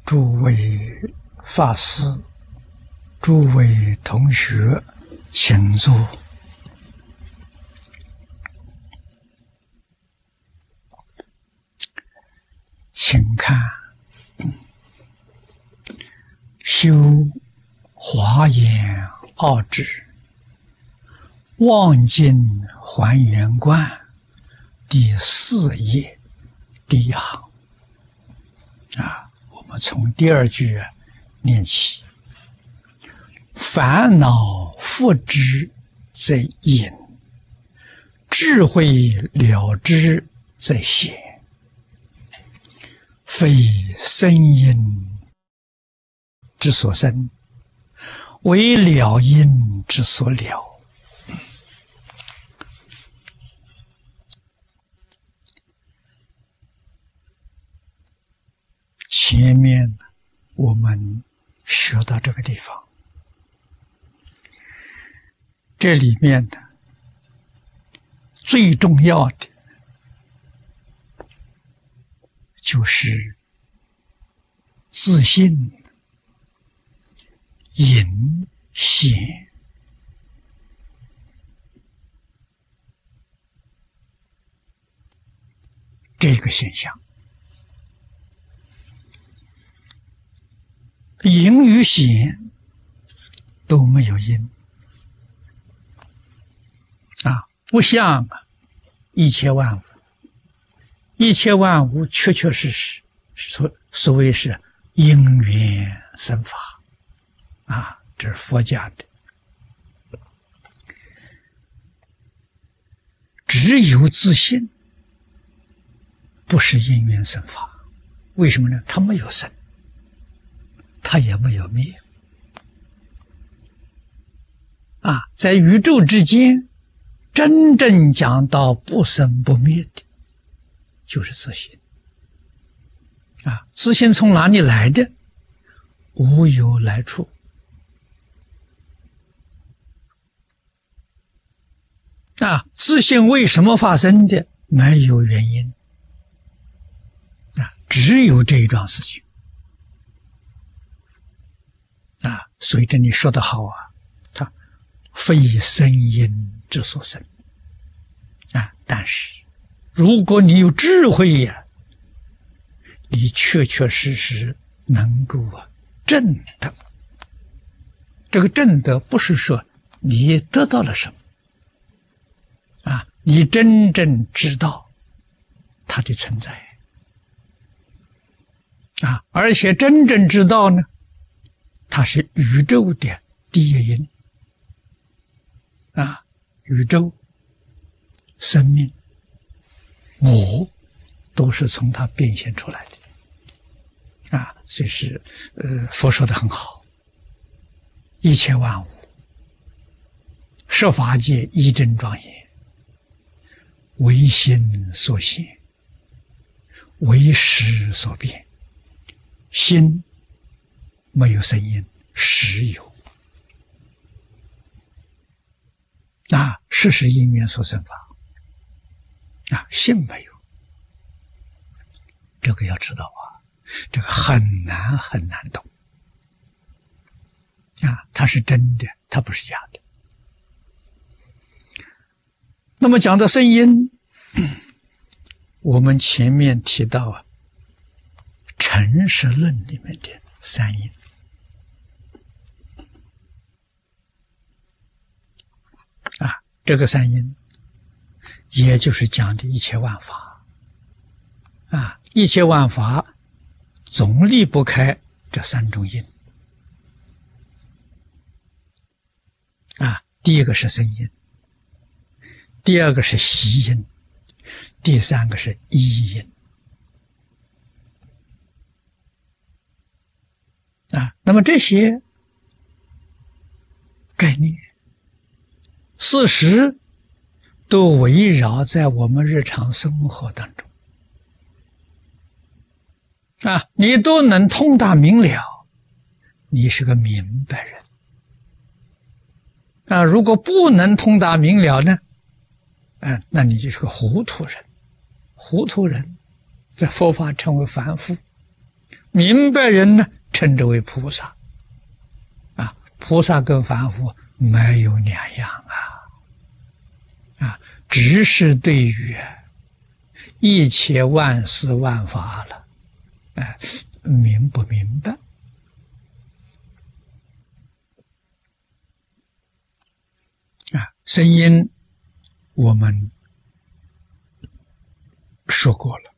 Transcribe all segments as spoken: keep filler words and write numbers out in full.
诸位法师、诸位同学，请坐。请看《修华严二指望境还原观》第四页第一行啊，我们从第二句念起：烦恼复之则隐，智慧了之则显。非声音之所生，为了因之所了。前面我们学到这个地方，这里面的最重要的就是自信、隐、显这个现象。隐与显都没有因啊，不像一切万物。一切万物确确实实，所所谓是因缘生法啊，这是佛家的。只有自信不是因缘生法，为什么呢？它没有生，它也没有灭啊，在宇宙之间，真正讲到不生不灭的就是自信啊！自信从哪里来的？无有来处啊！自信为什么发生的？没有原因啊！只有这一桩事情啊！所以这里说得好啊，它非声音之所生啊！但是如果你有智慧呀，你确确实实能够啊证得。这个证得不是说你得到了什么啊，你真正知道它的存在啊，而且真正知道呢，它是宇宙的第一因啊，宇宙、生命、我都是从它变现出来的啊，所以是呃，佛说的很好，一切万物十法界一真庄严，唯心所现，唯识所变。心没有声音，识有啊，识是因缘所生法啊，性没有。这个要知道啊，这个很难很难懂啊，它是真的，它不是假的。那么讲到声音，我们前面提到啊，诚实论里面的三因啊，这个三因也就是讲的一切万法啊，一切万法总离不开这三种因啊，第一个是声音，第二个是息因，第三个是依因啊。那么这些概念、事实都围绕在我们日常生活当中啊，你都能通达明了，你是个明白人啊。如果不能通达明了呢，啊，那你就是个糊涂人。糊涂人在佛法称为凡夫明白人呢，称之为菩萨。啊，菩萨跟凡夫没有两样啊，啊，只是对于一切万事万法了，哎，明不明白？啊，声音我们说过了。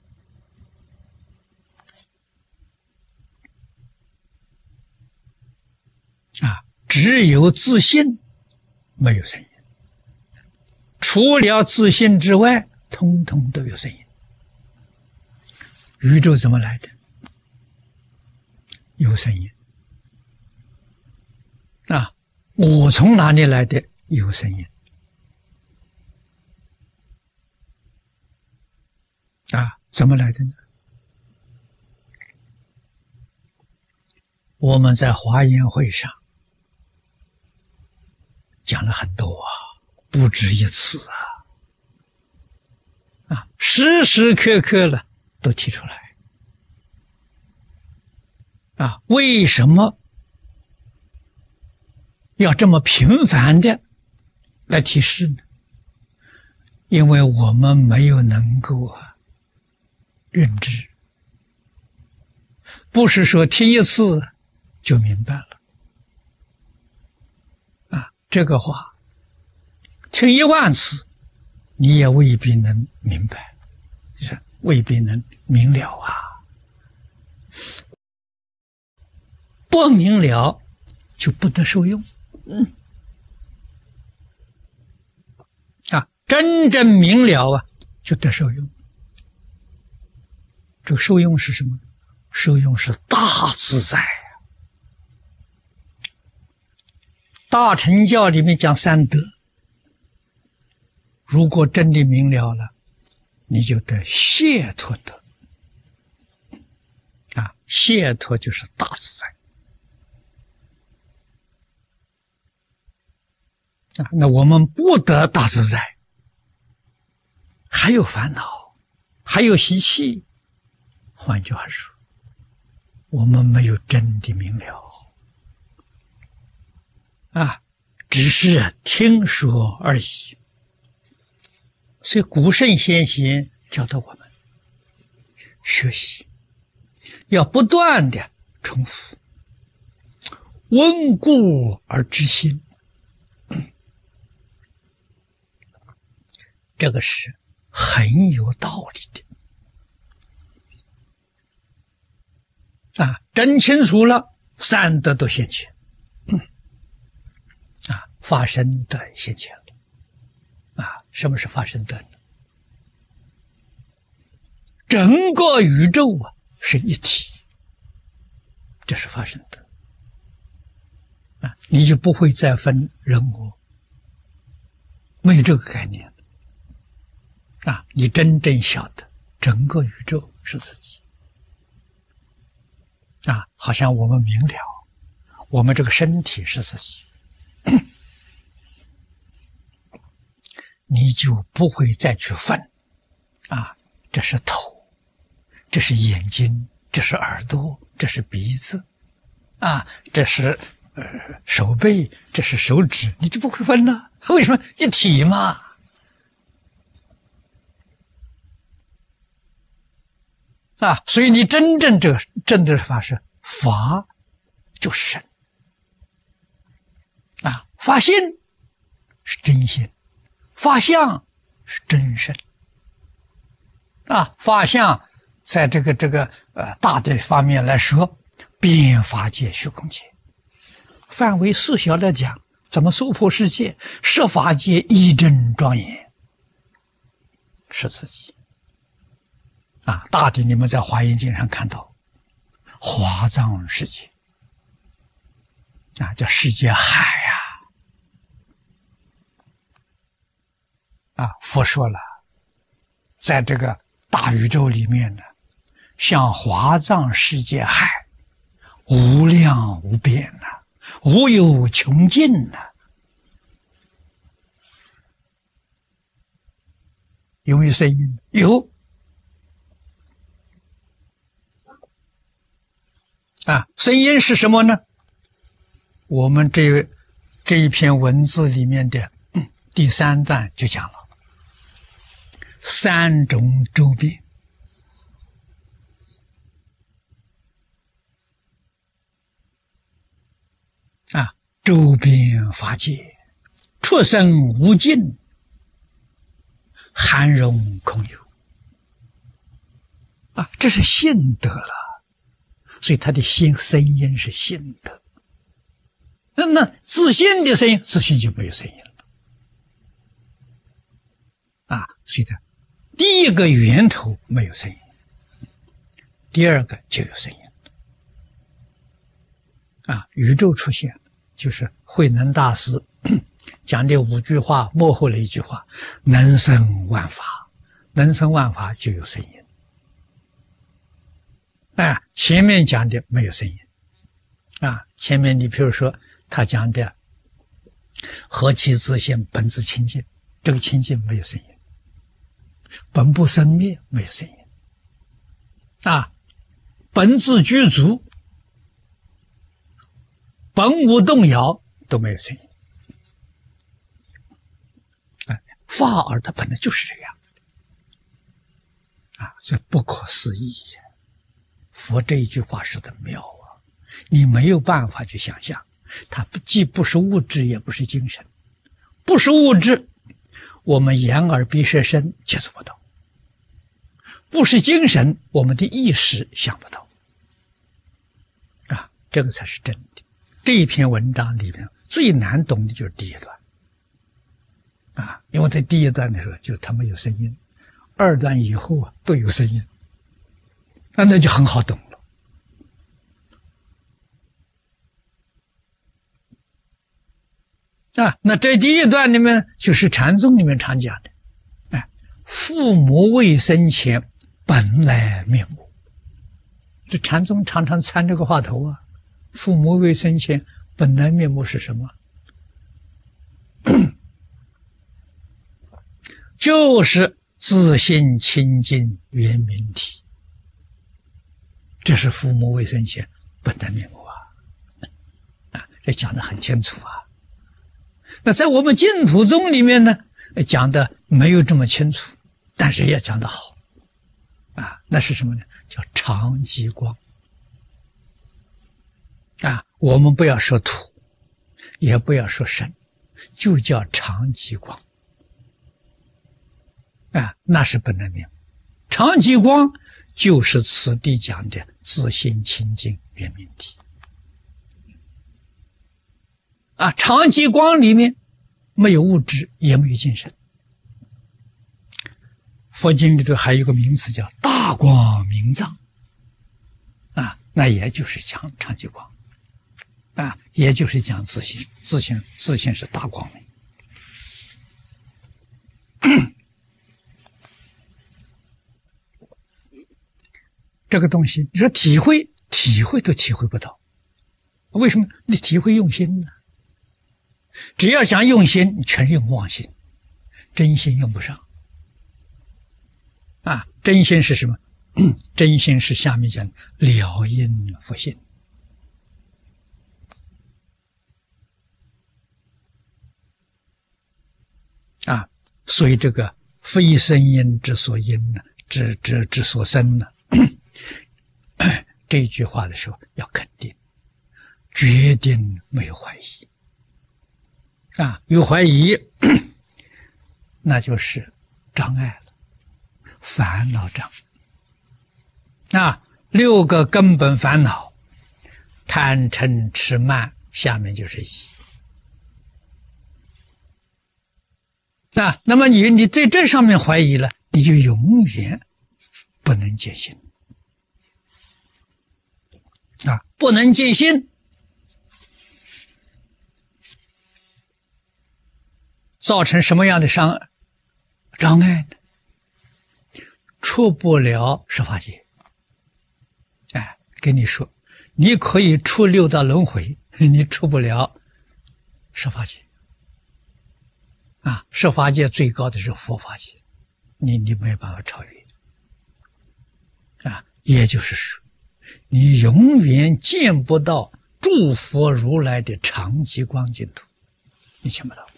啊，只有自信，没有声音。除了自信之外，通通都有声音。宇宙怎么来的？有声音。啊，我从哪里来的？有声音。啊，怎么来的呢？我们在华严会上讲了很多啊，不止一次啊，啊，时时刻刻了都提出来。啊，为什么要这么频繁的来提示呢？因为我们没有能够啊认知，不是说听一次就明白了。啊，这个话听一万次，你也未必能明白，就是未必能明了啊。不明了就不得受用。嗯，啊，真正明了啊，就得受用。这个受用是什么？受用是大自在啊。大乘教里面讲三德，如果真的明了了，你就得解脱德。啊，解脱就是大自在。啊，那我们不得大自在，还有烦恼，还有习气。换句话说，我们没有真的明了啊，只是听说而已。所以古圣先贤教导我们学习，要不断的重复，温故而知新。这个是很有道理的啊！真清楚了，三德都现前，嗯、啊，发生德现前了啊！什么是发生德呢？整个宇宙啊是一体，这是发生德啊！你就不会再分人我，没有这个概念。啊，你真正晓得整个宇宙是自己啊，好像我们明了，我们这个身体是自己，你就不会再去分啊，这是头，这是眼睛，这是耳朵，这是鼻子啊，这是呃手背，这是手指，你就不会分了。为什么？一体嘛。啊，所以你真正这个真的法是法，就是身啊，法性是真心，法相是真身啊，法相在这个这个呃大的方面来说，遍法界、虚空界，范围缩小来讲，怎么娑婆世界、十法界一真庄严，是自己。啊，大抵你们在华严经上看到华藏世界啊，叫世界海啊。啊，佛说了，在这个大宇宙里面呢，像华藏世界海，无量无边呐、啊，无有穷尽呐、啊。有没有声音？有。 啊，声音是什么呢？我们这这一篇文字里面的、嗯、第三段就讲了三种周遍。啊，周遍法界，出生无尽，含容空有。啊，这是信德了，所以他的心声音是信德。那那自信的声音，自信就没有声音了。啊，所以的第一个源头没有声音，第二个就有声音。啊，宇宙出现，就是慧能大师讲的五句话，幕后的一句话：能生万法，能生万法就有声音。啊，前面讲的没有声音。啊，前面你比如说他讲的何其自性，本自清净，这个清净没有声音。本不生灭没有声音。啊，本自具足，本无动摇都没有声音。啊，法尔它本来就是这个样子的。啊，这不可思议呀！佛这一句话说的妙啊，你没有办法去想象，它既不是物质，也不是精神。不是物质，我们眼耳鼻舌身接触不到；不是精神，我们的意识想不到。啊，这个才是真的。这一篇文章里面最难懂的就是第一段。啊，因为在第一段的时候，就他没有声音；二段以后啊，都有声音。那那就很好懂了。啊，那这第一段里面就是禅宗里面常讲的，哎，父母未生前本来面目。这禅宗常常参这个话头啊，父母未生前本来面目是什么？就是自性清净圆明体。这是父母未生前本来面目啊！啊，这讲得很清楚啊。那在我们净土宗里面呢，讲的没有这么清楚，但是也讲得好啊。那是什么呢？叫常寂光啊。我们不要说土，也不要说神，就叫常寂光啊，那是本来面目。常寂光就是此地讲的自性清净圆明体啊。常寂光里面没有物质，也没有精神。佛经里头还有一个名词叫大光明藏啊，那也就是讲常寂光啊，也就是讲自性，自性自性是大光明。这个东西，你说体会，体会都体会不到，为什么？你体会用心呢？只要想用心，你全用妄心，真心用不上。啊，真心是什么？真心是下面讲了因佛性。啊，所以这个非声音之所因呢，之之之所生呢。这句话的时候要肯定，决定没有怀疑啊，有怀疑那就是障碍了，烦恼障啊。六个根本烦恼，贪嗔痴慢，下面就是疑啊。那么你你在这上面怀疑了，你就永远不能见性啊，不能见心，造成什么样的伤障碍呢？出不了十法界。哎，跟你说，你可以出六道轮回，你出不了十法界。啊，十法界最高的是佛法界，你你没有办法超越。啊，也就是说， 你永远见不到诸佛如来的常寂光净土，你见不到。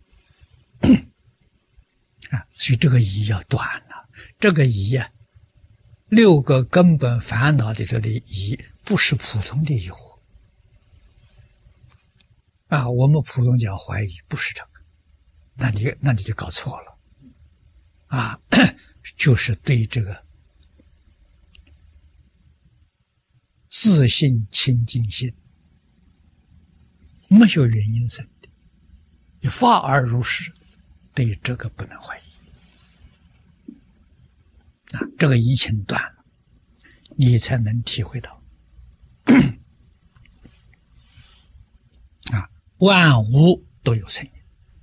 啊，所以这个疑要断了。这个疑啊，六个根本烦恼里头的疑，不是普通的疑惑。啊，我们普通讲怀疑，不是这个，那你那你就搞错了。啊，就是对这个自信清净心没有原因生的，你发而如是，对这个不能怀疑。啊，这个疑情断了，你才能体会到啊，万物都有生因。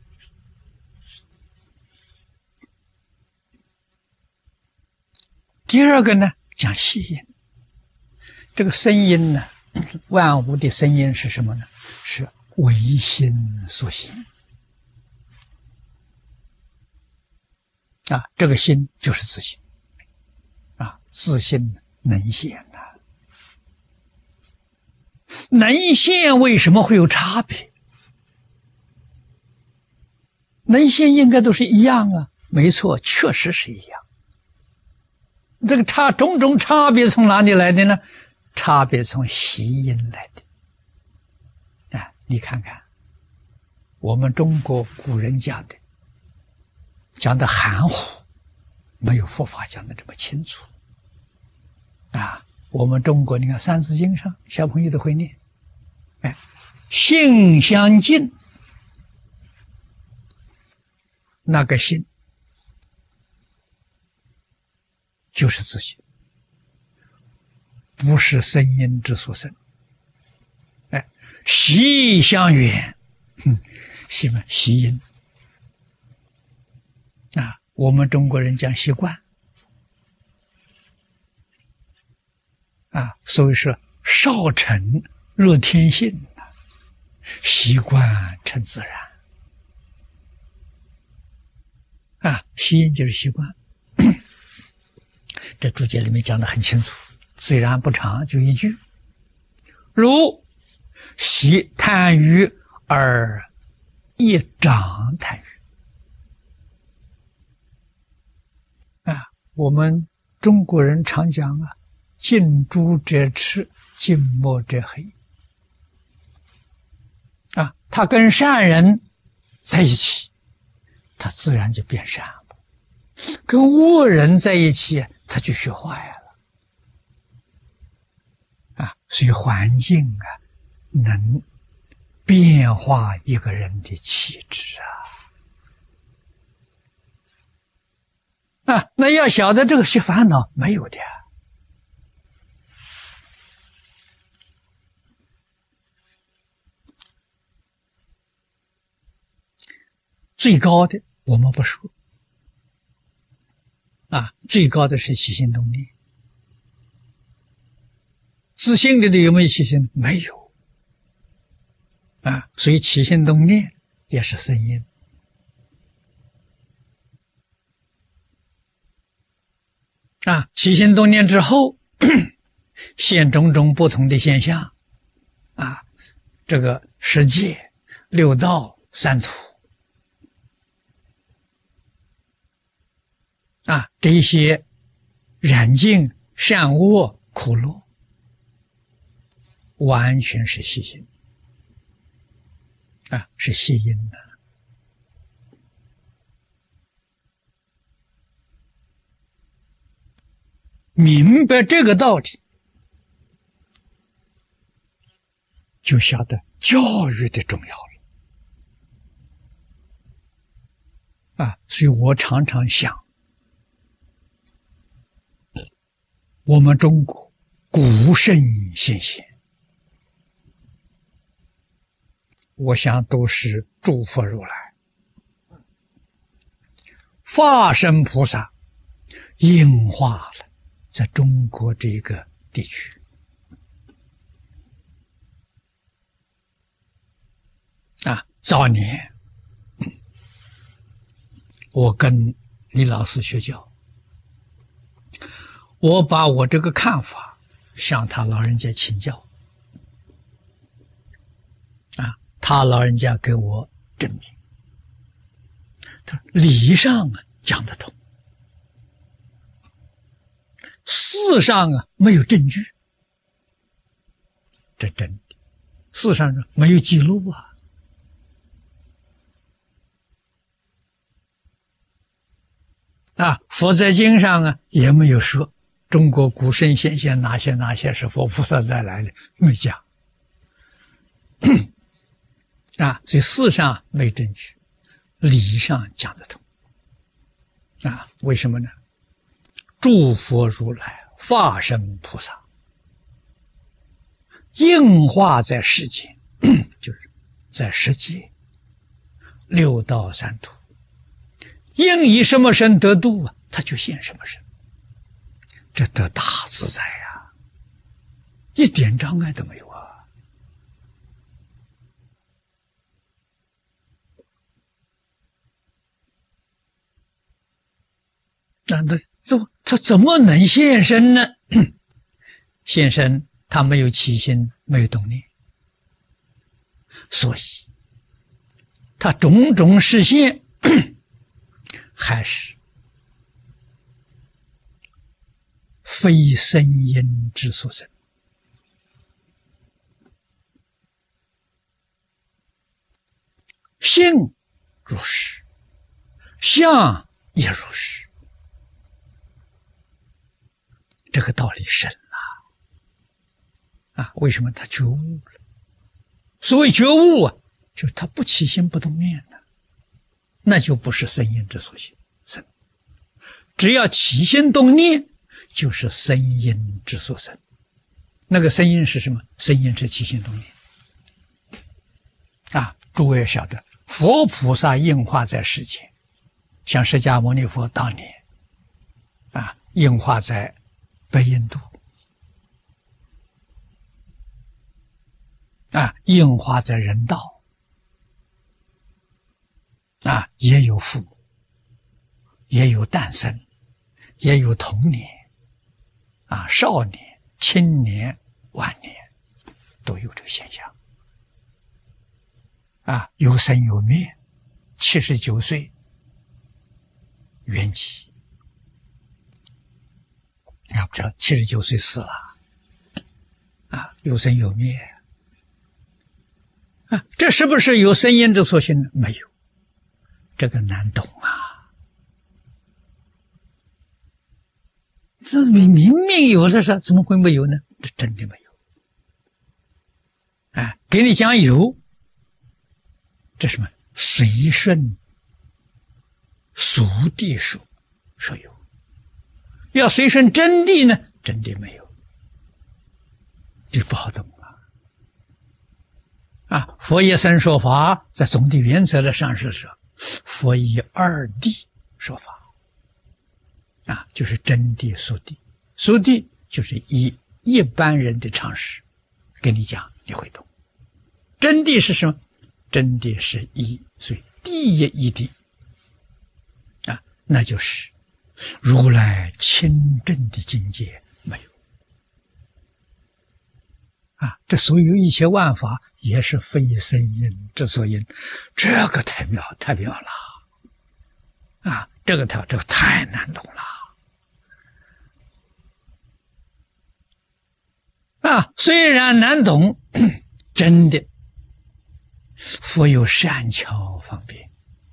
第二个呢，讲细因。这个声音呢，万物的声音是什么呢？是唯心所行。啊，这个心就是自性。啊，自性能现呐、啊，能现为什么会有差别？能现应该都是一样啊，没错，确实是一样。这个差种种差别从哪里来的呢？差别从习因来的。啊，你看看，我们中国古人讲的，讲的含糊，没有佛法讲的这么清楚。啊，我们中国你看《三字经》上，小朋友都会念，哎，性相近，那个性就是自性，不是声音之所生。哎，习相远，嗯，什么习音？啊，我们中国人讲习惯。啊，所以说少成若天性，习惯成自然。啊，习因就是习惯。这注解里面讲得很清楚，虽然不长，就一句：如习贪欲而一长贪欲。啊，我们中国人常讲啊，近朱者赤，近墨者黑。啊，他跟善人在一起，他自然就变善了；跟恶人在一起，他就学坏了。啊，所以环境啊，能变化一个人的气质啊。啊，那要晓得这个是烦恼没有的。最高的我们不说，啊，最高的是起心动念。自性里的有没有起心？没有。啊，所以起心动念也是声音。啊，起心动念之后，现种种不同的现象。啊，这个十界、六道、三途。啊，这些染净、善恶、苦乐，完全是习心。啊，是习因的。明白这个道理，就晓得教育的重要了。啊，所以我常常想，我们中国古圣先贤，我想都是诸佛如来、法身菩萨应化了在中国这个地区。啊，早年我跟李老师学教，我把我这个看法向他老人家请教，啊，他老人家给我证明，他理上啊讲得通，事上啊没有证据，这真的，事上没有记录啊。啊，佛在经上啊也没有说中国古圣先贤哪些哪些是佛菩萨再来的，没讲。啊，所以事上没证据，理上讲得通。啊，为什么呢？诸佛如来、化身菩萨应化在世间，就是在世界六道三途。应以什么身得度啊？他就现什么身，这得大自在呀、啊，一点障碍都没有啊！那他他他怎么能现身呢？现身他没有起心，没有动念，所以他种种实现。还是非声音之所生，性如是，相也如是，这个道理深啊！啊，为什么他觉悟了？所谓觉悟啊，就是他不起心不动念的。那就不是声音之所生，只要起心动念，就是声音之所生。那个声音是什么？声音是起心动念。啊，诸位晓得，佛菩萨应化在世间，像释迦牟尼佛当年，啊，应化在北印度，啊，应化在人道。啊，也有父母，也有诞生，也有童年，啊，少年、青年、晚年，都有这个现象。啊，有生有灭，七十九岁圆寂，要不知道七十九岁死了，啊，有生有灭，啊，这是不是有声音之所行呢？没有。这个难懂啊！这明明明有这事，怎么会没有呢？这真的没有。哎，给你讲有，这什么？随顺俗谛说说有，要随顺真谛呢？真谛没有，这不好懂啊！啊，佛一生说法，在总体原则的上是说。佛以二谛说法，啊，就是真谛、俗谛。俗谛就是以一般人的常识跟你讲，你会懂。真谛是什么？真谛是一，所以第一义谛啊，那就是如来清正的境界没有啊。这所有一切万法也是非声音之所因，这个太妙太妙了啊！这个太这个太难懂了啊！虽然难懂，真的佛有善巧方便，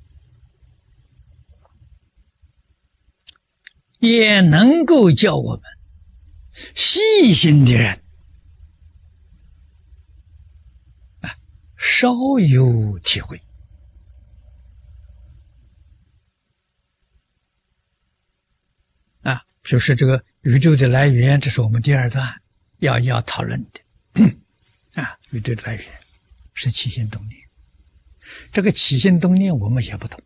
也能够叫我们细心的人稍有体会啊，就是这个宇宙的来源，这是我们第二段要要讨论的啊。宇宙的来源是起心动念，这个起心动念我们也不懂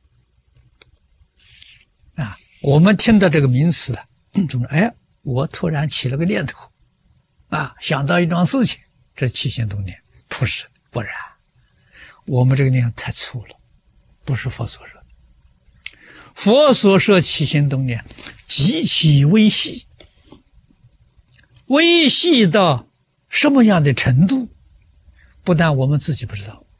啊。我们听到这个名词，怎么哎，我突然起了个念头啊，想到一桩事情，这是起心动念，不是，不然。我们这个念头太粗了，不是佛所说的。佛所说起心动念极其微细， 微细到什么样的程度，不但我们自己不知道，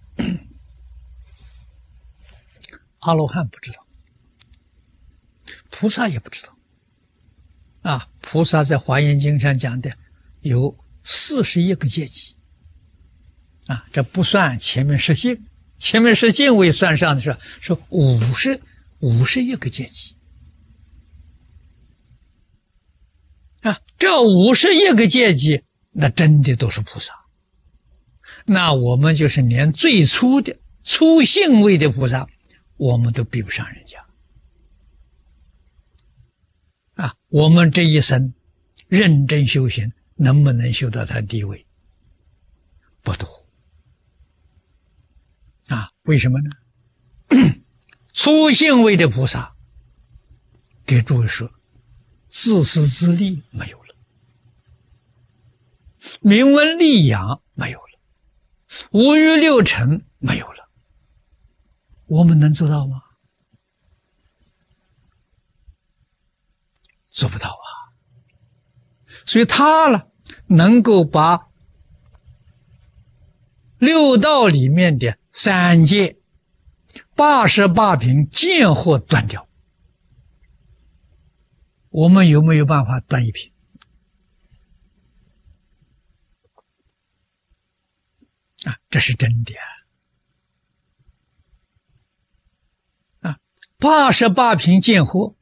阿罗汉不知道，菩萨也不知道。啊，菩萨在《华严经》上讲的有四十一个阶级。啊，这不算前面十境，前面十境未算上的是是五十五十一个阶级。啊，这五十一个阶级，那真的都是菩萨。那我们就是连最初的初性位的菩萨，我们都比不上人家。啊，我们这一生认真修行，能不能修到他地位？不多。啊，为什么呢？初性位的菩萨，给诸位说，自私自利没有了，名闻利养没有了，五欲六尘没有了，我们能做到吗？做不到啊。所以他呢，能够把六道里面的三界八十八品见惑断掉，我们有没有办法断一品？啊，这是真的啊！啊，八十八品见惑，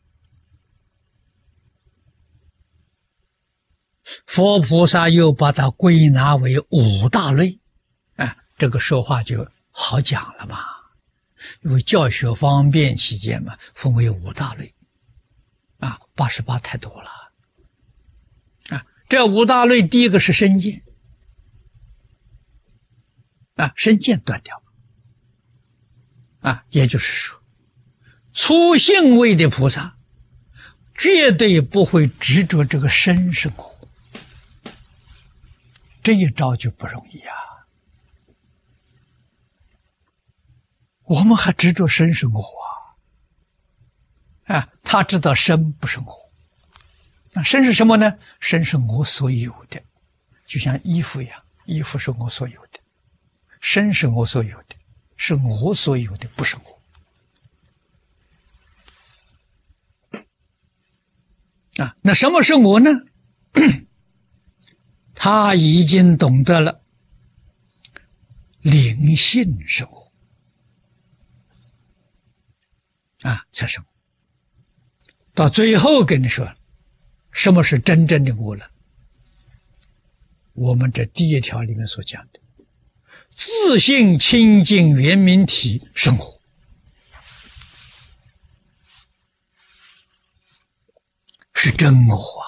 佛菩萨又把它归纳为五大类。啊，这个说话就好讲了嘛，因为教学方便起见嘛，分为五大类。啊，八十八太多了。啊，这五大类，第一个是身见。啊，身见断掉。啊，也就是说，初性位的菩萨绝对不会执着这个身是苦，这一招就不容易啊。我们还执着身是我啊，啊，他知道身不是我，那身是什么呢？身是我所有的，就像衣服一样，衣服是我所有的，身是我所有的，是我所有的，不是我。啊，那什么是我呢？他已经懂得了，灵性是我。啊，才是我。到最后跟你说，什么是真正的我了？我们这第一条里面所讲的，自性清净圆明体是我，是真我啊！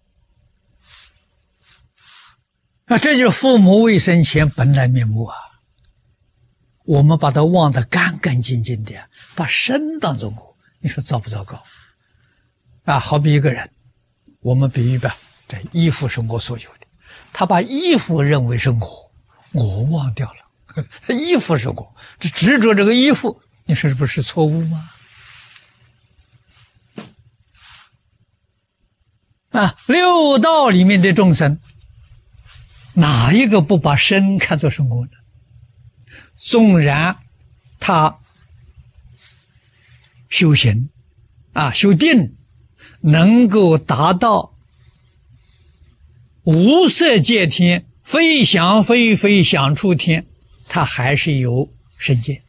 那这就是父母未生前本来面目啊！我们把它忘得干干净净的，把身当作我，你说糟不糟糕？啊，好比一个人，我们比喻吧，这衣服是我所有的，他把衣服认为是我，我忘掉了，衣服是我，只执着这个衣服，你说这不是错误吗？啊，六道里面的众生，哪一个不把身看作是我呢？纵然他修行啊，修定，能够达到无色界天，非想非非想处天，他还是有身见，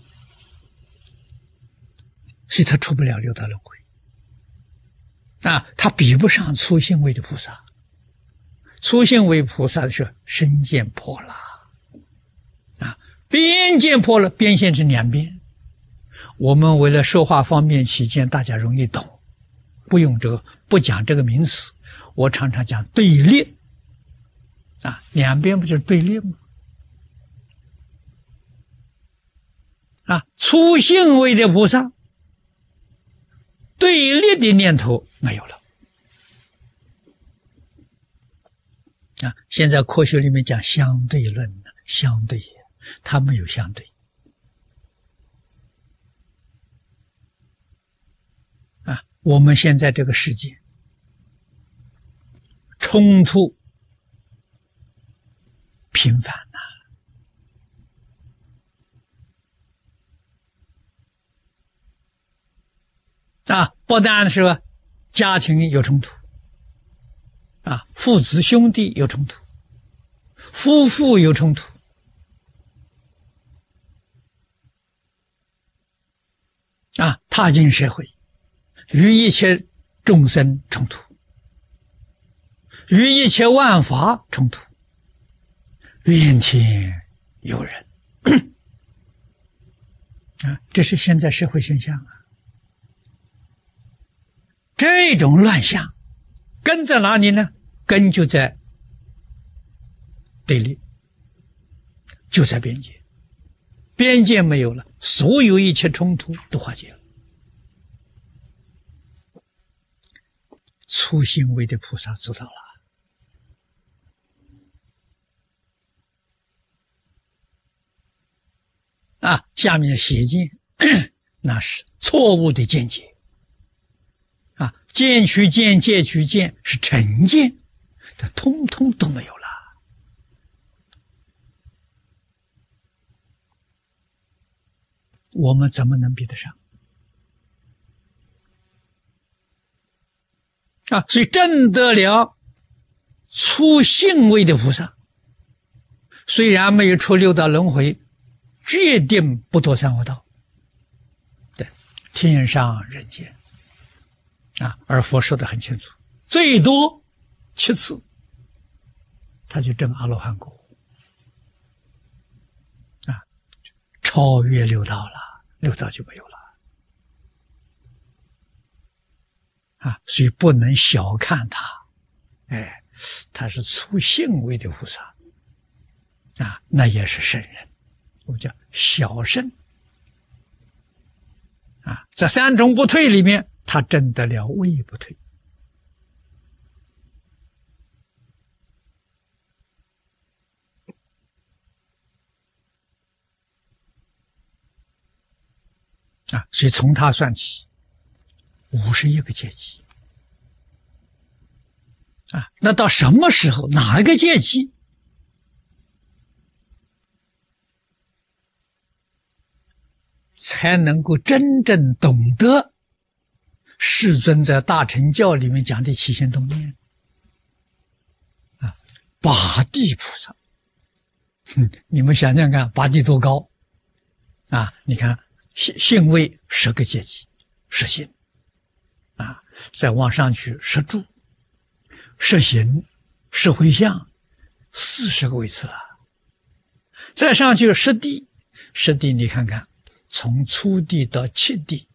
所以他出不了六道轮回啊，他比不上初性位的菩萨。初性位菩萨是身见破了啊，边见破了，边线是两边。我们为了说话方便起见，大家容易懂，不用这个，不讲这个名词。我常常讲对立啊，两边不就是对立吗？啊，初性位的菩萨，对立的念头没有了。啊，现在科学里面讲相对论呢，相对，它没有相对。啊，我们现在这个世界冲突频繁呐、啊！不但是家庭有冲突啊，父子兄弟有冲突，夫妇有冲突啊，踏进社会，与一切众生冲突，与一切万法冲突，怨天尤人啊，这是现在社会现象啊。这种乱象根在哪里呢？根就在对立，就在边界。边界没有了，所有一切衝突都化解了。粗行为的菩萨做到了啊！下面邪见，那是错误的见解啊！见取见，戒取见是成见，这通通都没有了。我们怎么能比得上啊？所以证得了粗性位的菩萨，虽然没有出六道轮回，决定不堕三恶道。对，天上人间啊，而佛说得很清楚，最多七次他就证阿罗汉果啊，超越六道了，六道就没有了啊，所以不能小看他，哎，他是粗性位的菩萨啊，那也是圣人，我们叫小圣啊，在三种不退里面，他证得了位不退。啊，所以从他算起，五十一个阶级啊，那到什么时候，哪一个阶级才能够真正懂得世尊在大乘教里面讲的起心动念啊？八地菩萨，嗯，你们想想看，八地多高啊？你看性性位十个阶级，十心啊，再往上去十住、十行、十回向，四十个位次了。再上去十地，十地你看看，从初地到七地，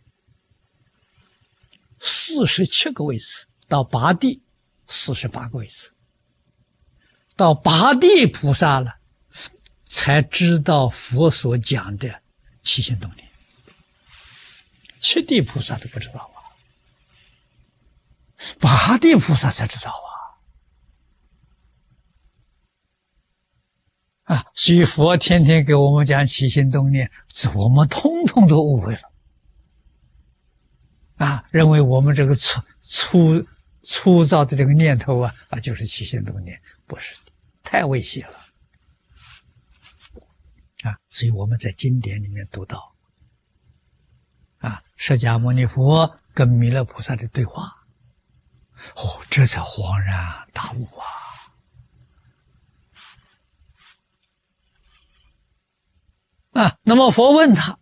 四十七个位次，到八地四十八个位次，到八地菩萨了，才知道佛所讲的起心动念。七地菩萨都不知道啊，八地菩萨才知道啊！啊，所以佛天天给我们讲起心动念，我们通通都误会了啊！认为我们这个粗粗粗糙的这个念头啊啊，就是起心动念，不是的，太危险了啊！所以我们在经典里面读到啊，释迦牟尼佛跟弥勒菩萨的对话，哦，这才恍然大悟啊！啊，那么佛问他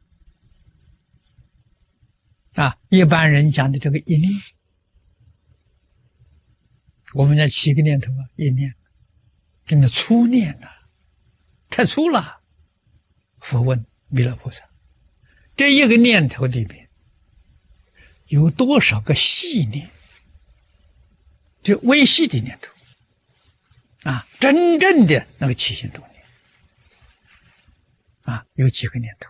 啊，一般人讲的这个一念，我们讲七个念头啊，一念，真的粗念呐、啊，太粗了。佛问弥勒菩萨，这一个念头里面有多少个细念？就微细的念头啊，真正的那个起心动念啊，有几个念头？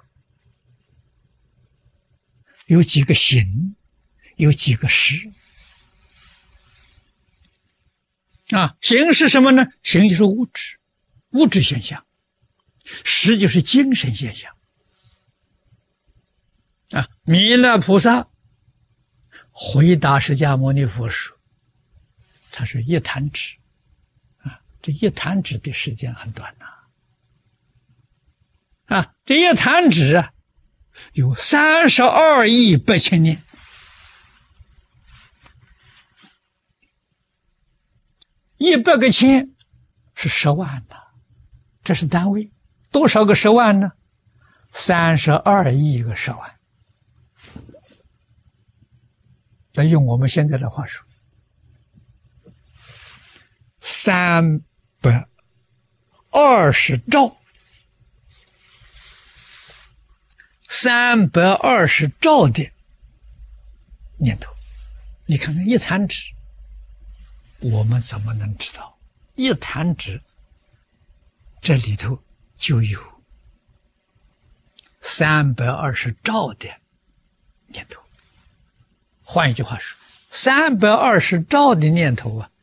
有几个行？有几个识？啊，行是什么呢？行就是物质，物质现象；识就是精神现象。啊，弥勒菩萨回答释迦牟尼佛说：“ 它是一弹指啊，这一弹指的时间很短呐。啊，这一弹指啊，有三十二亿八千年。一百个千是十万的，这是单位。多少个十万呢？三十二亿个十万。那用我们现在的话说，三百二十兆，三百二十兆的念头。你看看一弹指，我们怎么能知道？一弹指这里头就有三百二十兆的念头。换一句话说，三百二十兆的念头啊，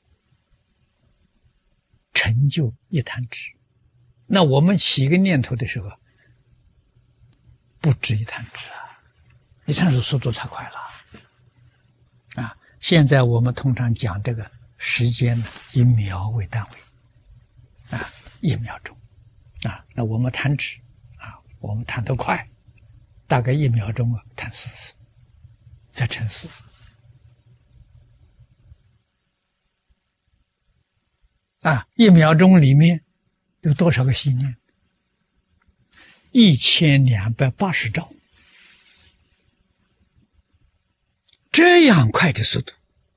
成就一弹指。那我们起一个念头的时候，不止一弹指啊，一弹指速度太快了啊！现在我们通常讲这个时间呢，以秒为单位啊，一秒钟啊。那我们弹指啊，我们弹得快，大概一秒钟啊，弹四次。再乘四，啊，一秒钟里面有多少个心念？一千两百八十兆，这样快的速度，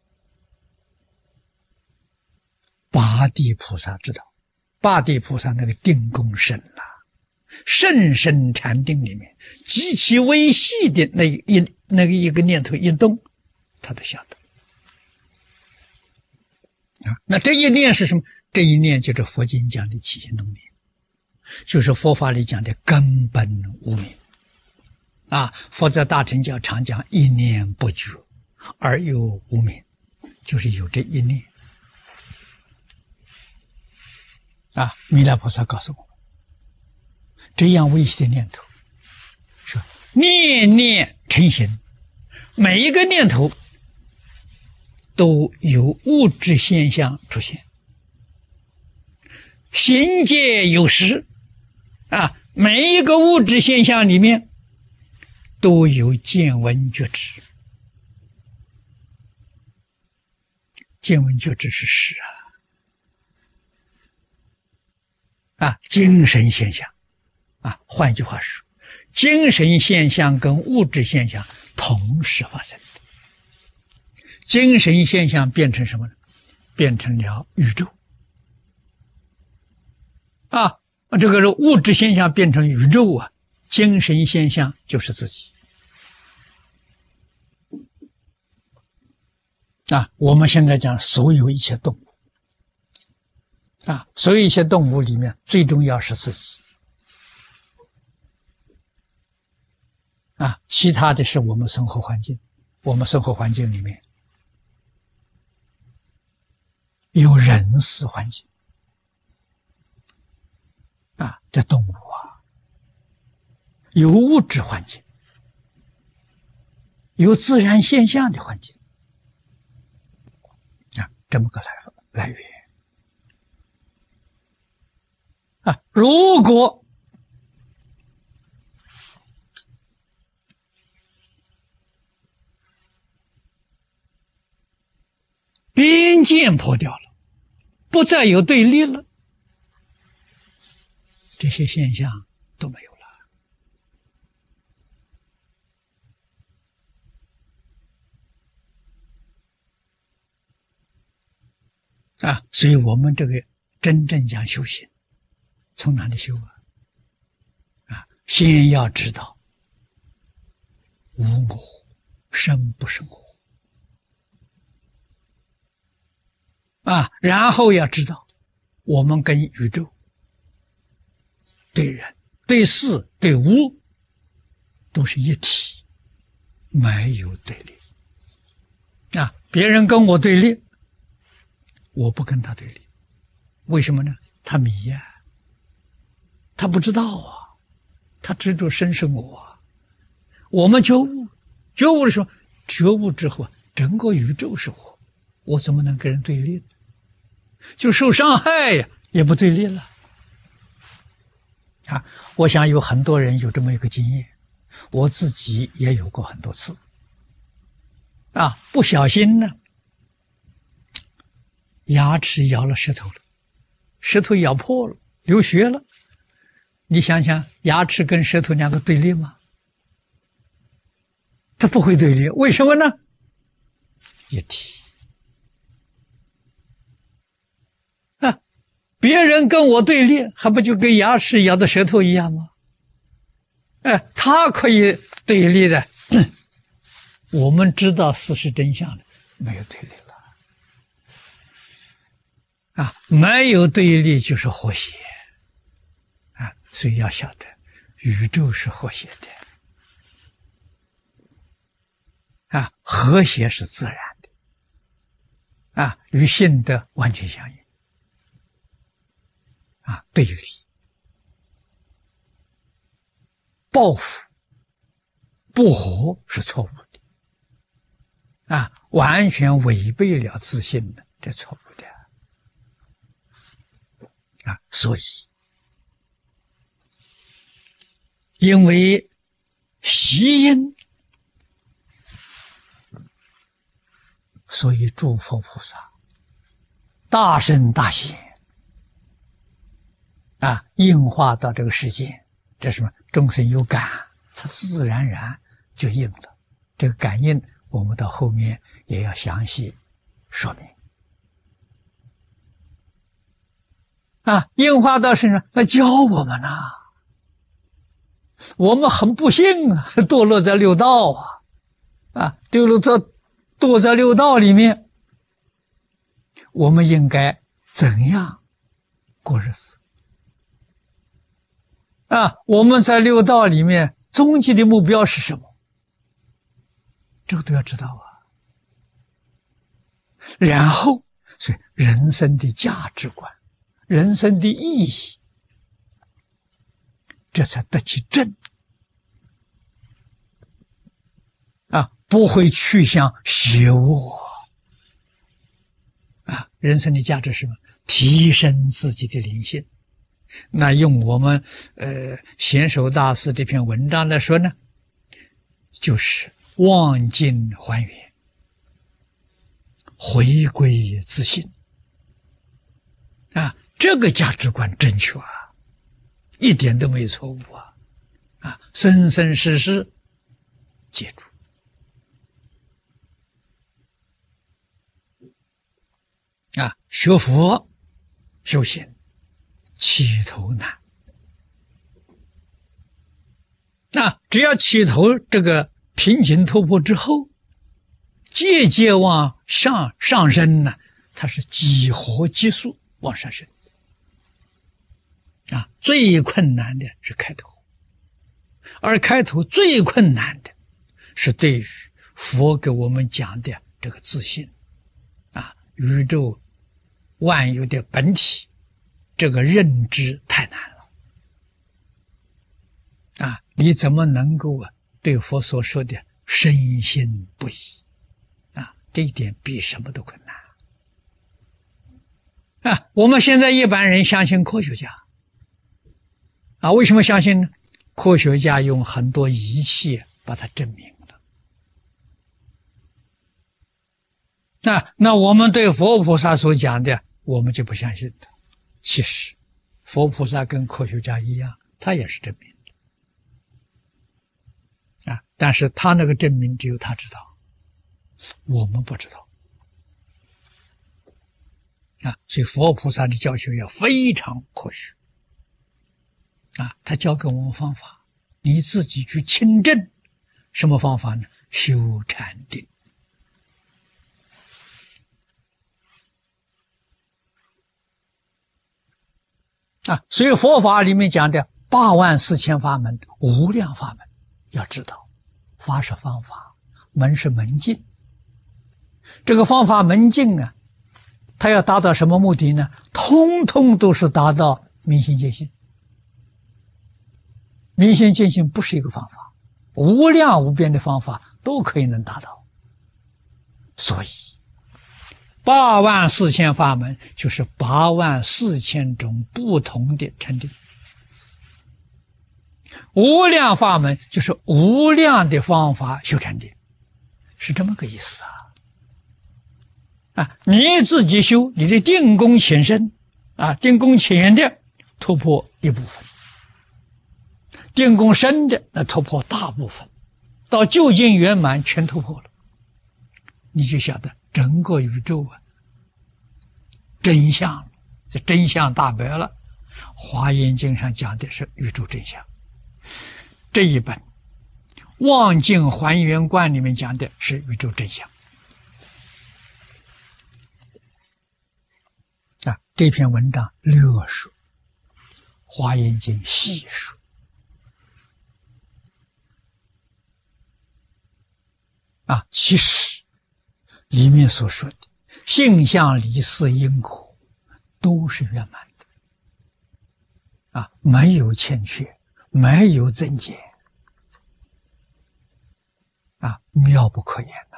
八地菩萨知道，八地菩萨那个定功深了，甚深禅定里面极其微细的那一那个一个念头一动，他都晓得啊。那这一念是什么？这一念就是佛经讲的起心动念，就是佛法里讲的根本无明啊。佛在大乘教常讲一念不觉而有无明，就是有这一念啊。弥勒菩萨告诉我们，这样微细的念头，说念念成形，每一个念头都有物质现象出现，行界有时啊，每一个物质现象里面都有见闻觉知，见闻觉知是实啊，啊，精神现象啊，换一句话说，精神现象跟物质现象同时发生的。精神现象变成什么呢？变成了宇宙啊，这个是物质现象变成宇宙啊，精神现象就是自己啊。我们现在讲所有一切动物啊，所有一切动物里面最重要是自己啊，其他的是我们生活环境。我们生活环境里面有人事环境啊，这动物啊，有物质环境，有自然现象的环境啊，这么个来来源啊。如果边界破掉了，不再有对立了，这些现象都没有了啊。所以我们这个真正讲修行，从哪里修啊？啊，先要知道无我，生不生活啊，然后要知道我们跟宇宙、对人、对事、对物都是一体，没有对立啊。别人跟我对立，我不跟他对立，为什么呢？他迷呀、啊，他不知道啊，他执着生是我啊。我们觉悟，觉悟的时候，觉悟之后，整个宇宙是我， 我怎么能跟人对立呢？就受伤害呀，也不对立了。啊，我想有很多人有这么一个经验，我自己也有过很多次。啊，不小心呢，牙齿咬了舌头了，舌头咬破了，流血了。你想想，牙齿跟舌头两个对立吗？它不会对立，为什么呢？一体。啊，别人跟我对立，还不就跟牙齿咬的舌头一样吗？哎，他可以对立的。我们知道事实真相了，没有对立了。啊，没有对立就是和谐。啊，所以要晓得，宇宙是和谐的。啊，和谐是自然的。啊，与性德完全相应。啊，对立、报复、不和是错误的。啊，完全违背了自信的，这错误的。啊，所以因为习因，所以诸佛菩萨大圣大贤啊，应化到这个世间，这是什么？众生有感，它自自然然就应了。这个感应，我们到后面也要详细说明。啊，应化到身上来教我们呐、啊，我们很不幸啊，堕落在六道啊，啊，堕落在堕在六道里面，我们应该怎样过日子？啊，我们在六道里面终极的目标是什么？这个都要知道啊。然后，所以人生的价值观、人生的意义，这才得其正啊，不会去向邪恶啊。人生的价值是什么？提升自己的灵性。那用我们呃贤首大师这篇文章来说呢，就是忘尽还原，回归自信啊，这个价值观正确啊，一点都没错误啊，啊，生生世世记住啊，学佛修行起头难，那只要起头这个瓶颈突破之后，节节往上上升呢，它是几何级数往上升啊。最困难的是开头，而开头最困难的是对于佛给我们讲的这个自信啊，宇宙万有的本体。这个认知太难了啊！你怎么能够啊对佛所说的深信不疑啊？这一点比什么都困难啊！我们现在一般人相信科学家啊，为什么相信呢？科学家用很多仪器把它证明了啊。那我们对佛菩萨所讲的，我们就不相信的。其实，佛菩萨跟科学家一样，他也是证明的啊。但是他那个证明只有他知道，我们不知道啊。所以佛菩萨的教学也非常科学啊。他教给我们方法，你自己去亲证。什么方法呢？修禅定。啊，所以佛法里面讲的八万四千法门，无量法门，要知道，法是方法，门是门径。这个方法门径啊，它要达到什么目的呢？通通都是达到明心见性。明心见性不是一个方法，无量无边的方法都可以能达到。所以， 八万四千法门就是八万四千种不同的禅定，无量法门就是无量的方法修禅定，是这么个意思啊！啊，你自己修，你的定功浅深啊，定功浅的突破一部分，定功深的那突破大部分，到究竟圆满全突破了，你就晓得整个宇宙啊，真相，这真相大白了。华严经上讲的是宇宙真相，这一本望境还原观里面讲的是宇宙真相啊。这篇文章略说，华严经细说啊，其实里面所说的性相离事因果都是圆满的啊，没有欠缺，没有增减啊，妙不可言呐！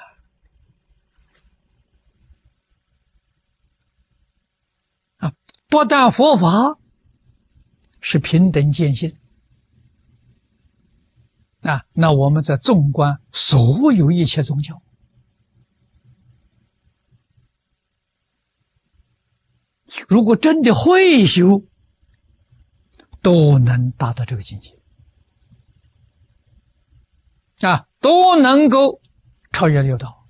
啊，不但佛法是平等见性啊，那我们在纵观所有一切宗教，如果真的会修，都能达到这个境界啊，都能够超越六道，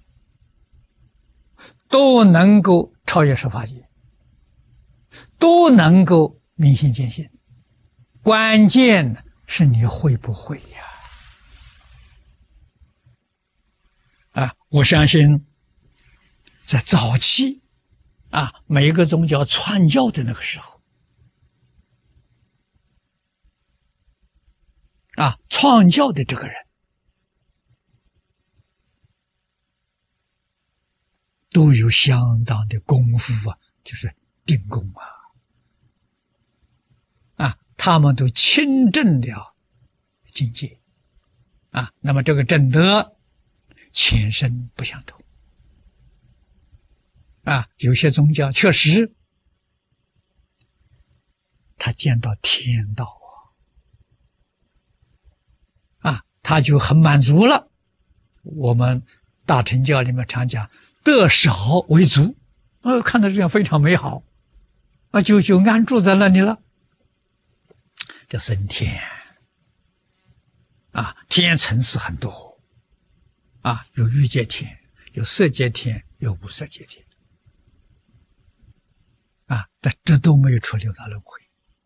都能够超越十法界，都能够明心见性。关键是你会不会呀？啊，我相信在早期啊，每一个宗教传教的那个时候啊，创教的这个人都有相当的功夫啊，就是定功啊，啊，他们都亲证了境界啊，那么这个证德浅深不相同啊，有些宗教确实他见到天道啊，啊，他就很满足了。我们大乘教里面常讲得少为足，呃，看到这样非常美好啊，就就安住在那里了。这升天啊，天层次很多啊，有欲界天，有色界天，有无色界天啊，但这都没有出六道轮回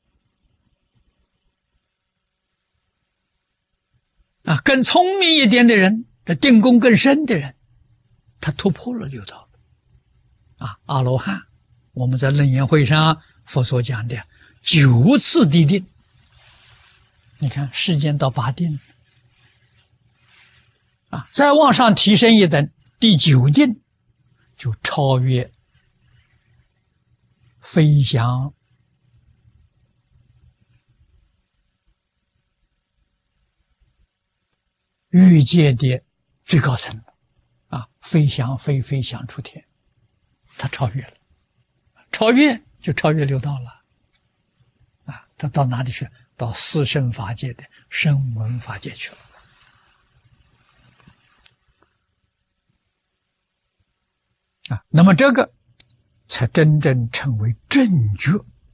啊。更聪明一点的人，这定功更深的人，他突破了六道啊。阿罗汉，我们在楞严会上佛所讲的九次地定，你看世间到八定啊，再往上提升一等，第九定就超越飞翔欲界的最高层啊，飞翔飞飞翔出天，他超越了，超越就超越六道了啊，他到哪里去？到四圣法界的声闻法界去了啊，那么这个才真正成为正觉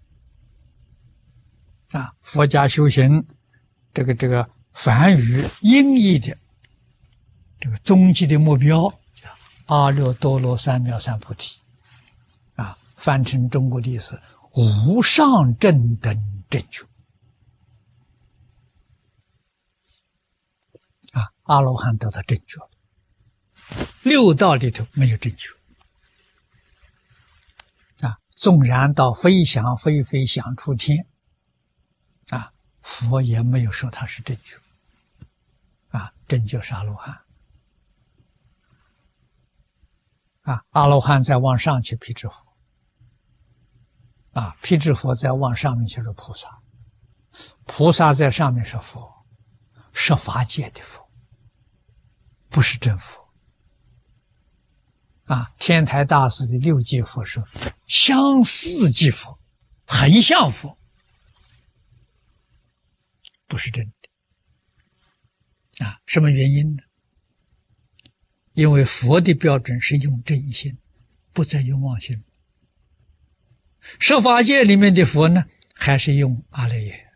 啊！佛家修行这个这个梵语音译的这个终极的目标，阿耨多罗三藐三菩提啊，翻成中国的意思，无上正等正觉啊，阿罗汉得到正觉，六道里头没有正觉。啊，纵然到飞翔飞飞翔出天，啊，佛也没有说他是正觉，啊，正觉是阿罗汉，啊，阿罗汉再往上去辟支佛，啊，辟支佛再往上面去是菩萨，菩萨在上面是佛，是法界的佛，不是真佛， 啊，天台大师的六界佛说，相似即佛，很像佛，不是真的。啊，什么原因呢？因为佛的标准是用真心，不再用妄心。十法界里面的佛呢，还是用阿赖耶。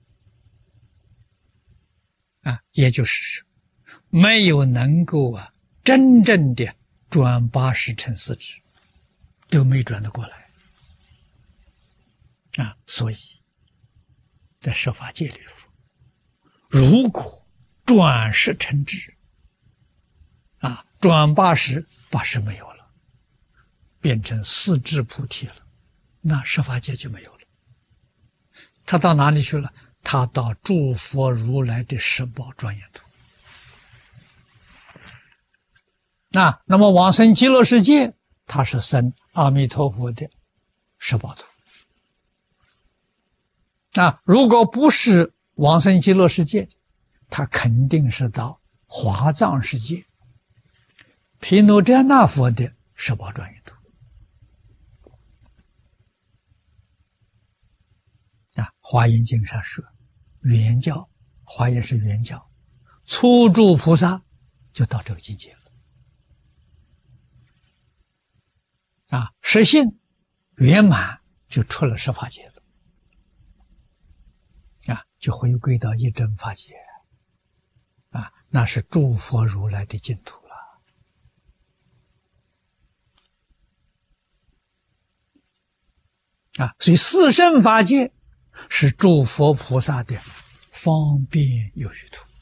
啊，也就是没有能够啊真正的转八十成四智，都没转得过来啊。所以在十法界里佛，如果转十成智啊，转八十，八十没有了，变成四智菩提了，那十法界就没有了。他到哪里去了？他到诸佛如来的十宝庄严土。那那么往生极乐世界，他是生阿弥陀佛的十宝土。那如果不是往生极乐世界，他肯定是到华藏世界毗卢遮那佛的十宝庄严土。啊，华严经上说，原教，华严是原教，初住菩萨就到这个境界了。啊，实性圆满就出了十法界了。啊，就回归到一真法界。啊，那是诸佛如来的净土了。啊，所以四圣法界是诸佛菩萨的方便有余土。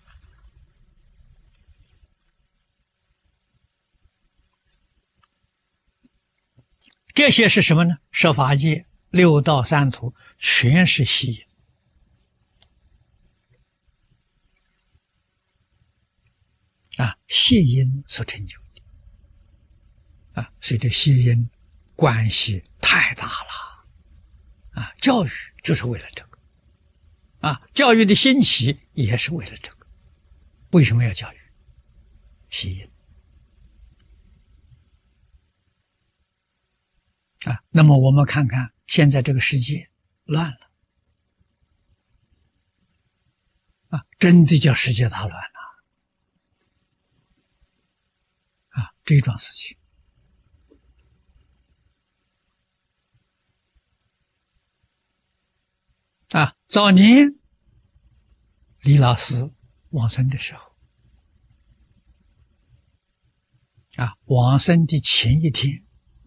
这些是什么呢？十法界、六道三途全是吸引。啊，吸引所成就的。啊，所以这吸引关系太大了。啊，教育就是为了这个。啊，教育的兴起也是为了这个。为什么要教育？吸引。啊，那么我们看看现在这个世界乱了。啊，真的叫世界大乱了。啊，这桩事情。啊，早年李老师往生的时候，啊，往生的前一天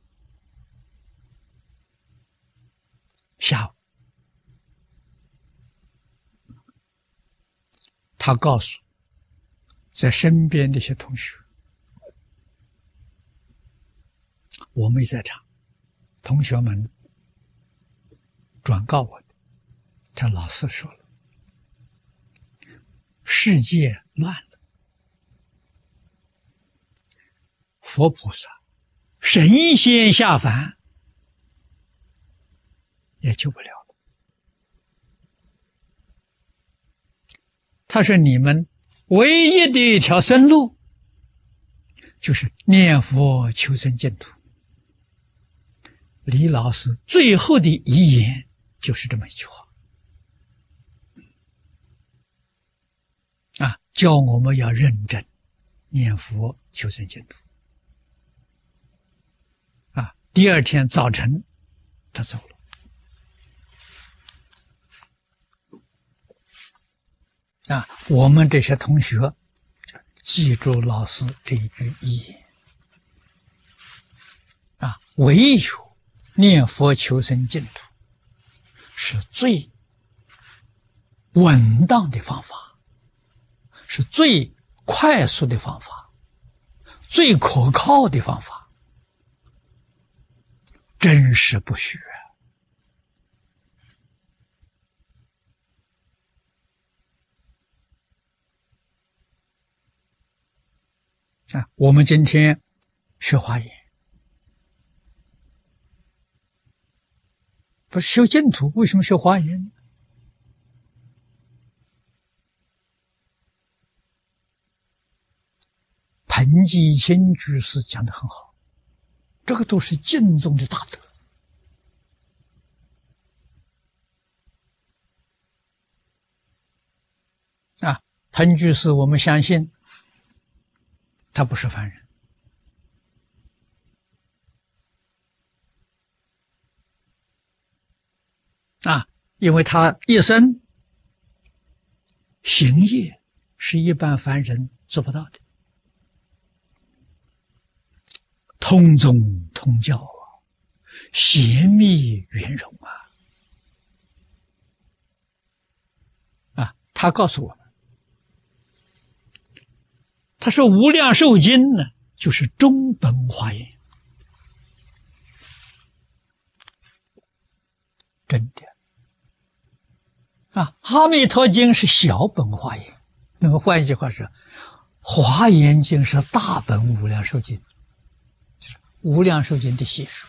下午，他告诉在身边的一些同学，我没在场，同学们转告我的。他老师说了，世界乱了，佛菩萨、神仙下凡也救不了了。他说你们唯一的一条生路就是念佛求生净土。李老师最后的遗言就是这么一句话。啊，教我们要认真念佛求生净土。啊，第二天早晨他走了。啊，我们这些同学记住老师这一句遗言。啊，唯有念佛求生净土是最稳当的方法，是最快速的方法，最可靠的方法，真实不虚。啊，我们今天学华严，不是修净土，为什么修华严呢？彭基清居士讲得很好， 这个都是敬重的大德啊。彭居士，我们相信他不是凡人啊，因为他一生行业是一般凡人做不到的，通宗通教啊，邪密圆融啊啊！他告诉我们，他说《无量寿经》呢，就是中本华严，真的啊。《阿弥陀经》是小本华严，那么换一句话说，《华严经》是大本《无量寿经》，就是《无量寿经》的系数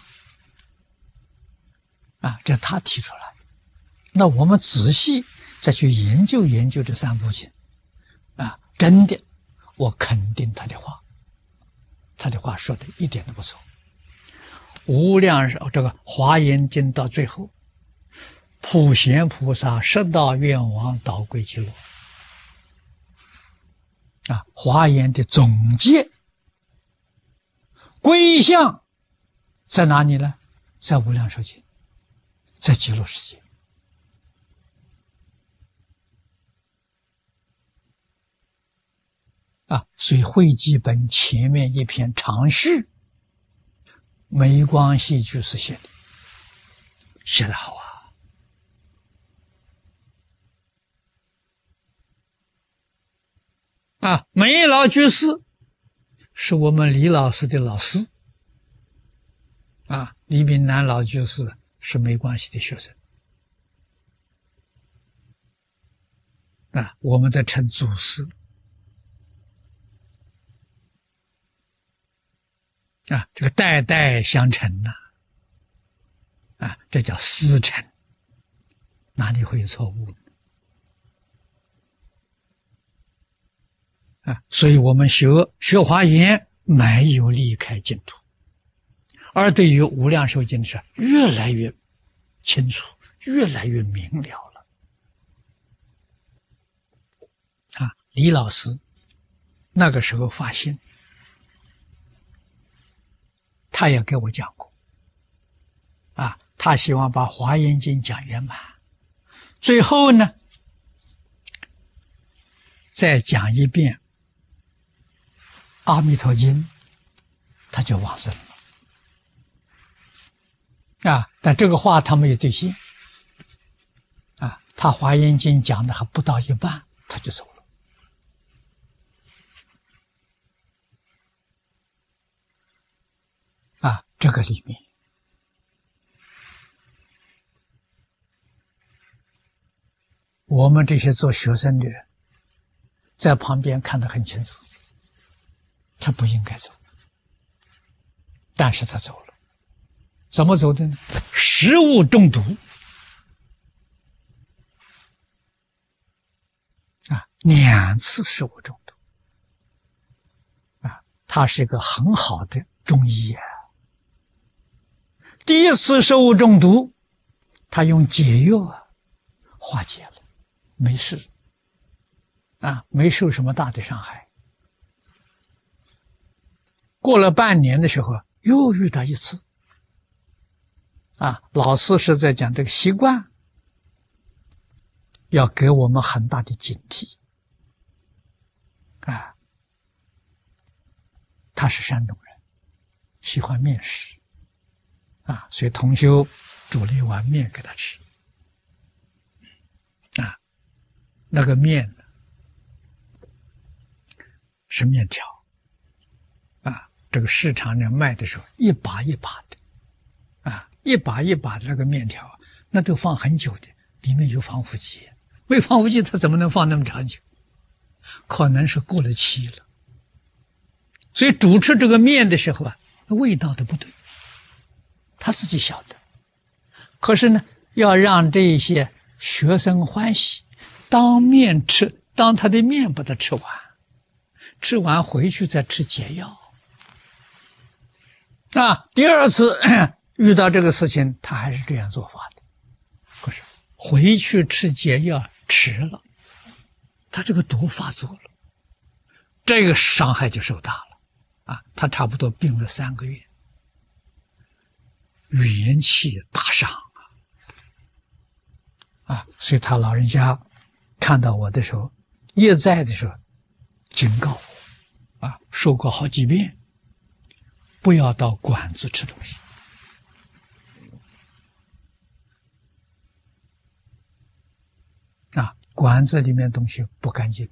啊，这他提出来。那我们仔细再去研究研究这三部经啊，真的。我肯定他的话，他的话说的一点都不错。无量这个华严经到最后，普贤菩萨十大愿王导归极乐啊，华严的总结归向在哪里呢？在无量寿经，在极乐世界。啊，所以会集本前面一篇长序，没关系，就是写的，写得好啊！啊，梅老居士是我们李老师的老师，啊，李炳南老居士是没关系的学生，啊，我们在称祖师。啊，这个代代相承呐、啊，啊，这叫师承，哪里会有错误呢？啊，所以我们学学华严没有离开净土，而对于无量寿经是越来越清楚，越来越明了了。啊，李老师那个时候发心。他也给我讲过，啊，他希望把《华严经》讲圆满，最后呢，再讲一遍《阿弥陀经》，他就往生了。啊，但这个话他没有兑现。啊，他《华严经》讲的还不到一半，他就走了。啊，这个里面，我们这些做学生的人，在旁边看得很清楚，他不应该走，但是他走了。怎么走的呢？食物中毒，啊，两次食物中毒，啊，他是一个很好的中医啊。第一次食物中毒，他用解药啊化解了，没事，啊，没受什么大的伤害。过了半年的时候，又遇到一次，啊，老师是在讲这个习惯，要给我们很大的警惕，啊，他是山东人，喜欢面食。啊，所以同修煮了一碗面给他吃，啊，那个面是面条，啊，这个市场上卖的时候一把一把的，啊，一把一把的那个面条，那都放很久的，里面有防腐剂，没防腐剂它怎么能放那么长久？可能是过了期了，所以煮吃这个面的时候啊，味道都不对。他自己晓得，可是呢，要让这些学生欢喜，当面吃，当他的面把它吃完，吃完回去再吃解药， 啊，第二次遇到这个事情，他还是这样做法的。可是回去吃解药迟了，他这个毒发作了，这个伤害就受大了啊！他差不多病了三个月，元气大伤啊！啊，所以他老人家看到我的时候，一再的时候警告我啊，说过好几遍，不要到馆子吃东西。啊，馆子里面东西不干净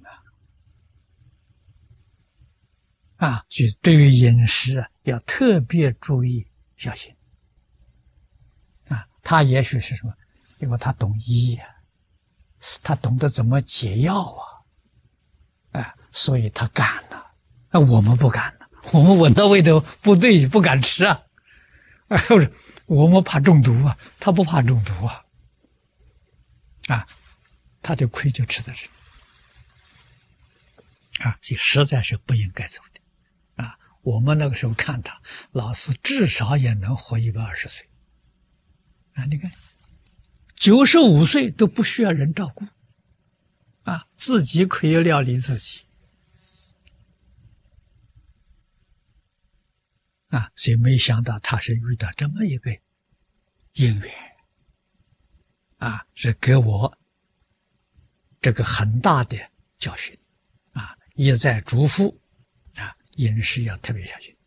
啊！啊，所以对于饮食啊，要特别注意小心。啊，他也许是什么？因为他懂医啊，他懂得怎么解药啊，啊，所以他敢了。啊，我们不敢了，我们闻到味道不对，不敢吃啊。啊，不是，我们怕中毒啊，他不怕中毒啊。啊。他的亏就吃在这里啊，所以实在是不应该走的啊！我们那个时候看他，老师至少也能活一百二十岁啊！你看，九十五岁都不需要人照顾啊，自己可以料理自己啊！所以没想到他是遇到这么一个因缘啊，是给我这个很大的教训啊，一再嘱咐啊，饮食要特别小心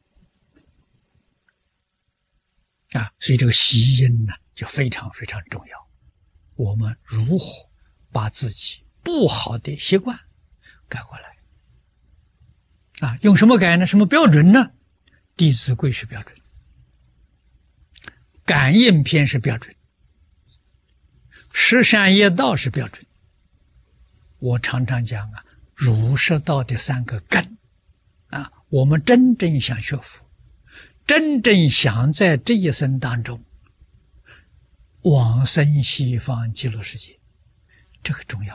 啊，所以这个习因呢就非常非常重要。我们如何把自己不好的习惯改过来啊？用什么改呢？什么标准呢？《弟子规》是标准，《感应篇》是标准，《十善业道》是标准。我常常讲啊，儒释道的三个根啊，我们真正想学佛，真正想在这一生当中往生西方极乐世界，这个重要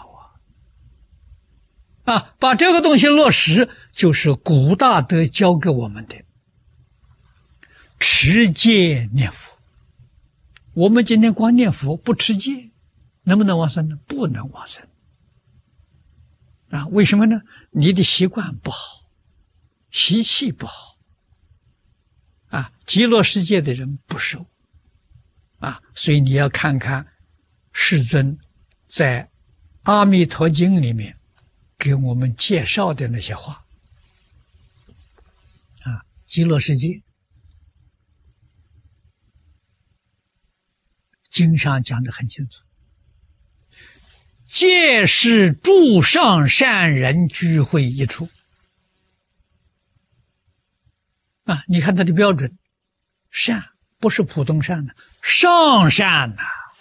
啊！啊，把这个东西落实，就是古大德教给我们的持戒念佛。我们今天光念佛不持戒，能不能往生呢？不能往生。啊，为什么呢？你的习惯不好，习气不好，啊，极乐世界的人不受，啊，所以你要看看世尊在《阿弥陀经》里面给我们介绍的那些话，啊，极乐世界经上讲得很清楚。皆是诸上善人聚会一处啊！你看他的标准，善不是普通善的，上善呐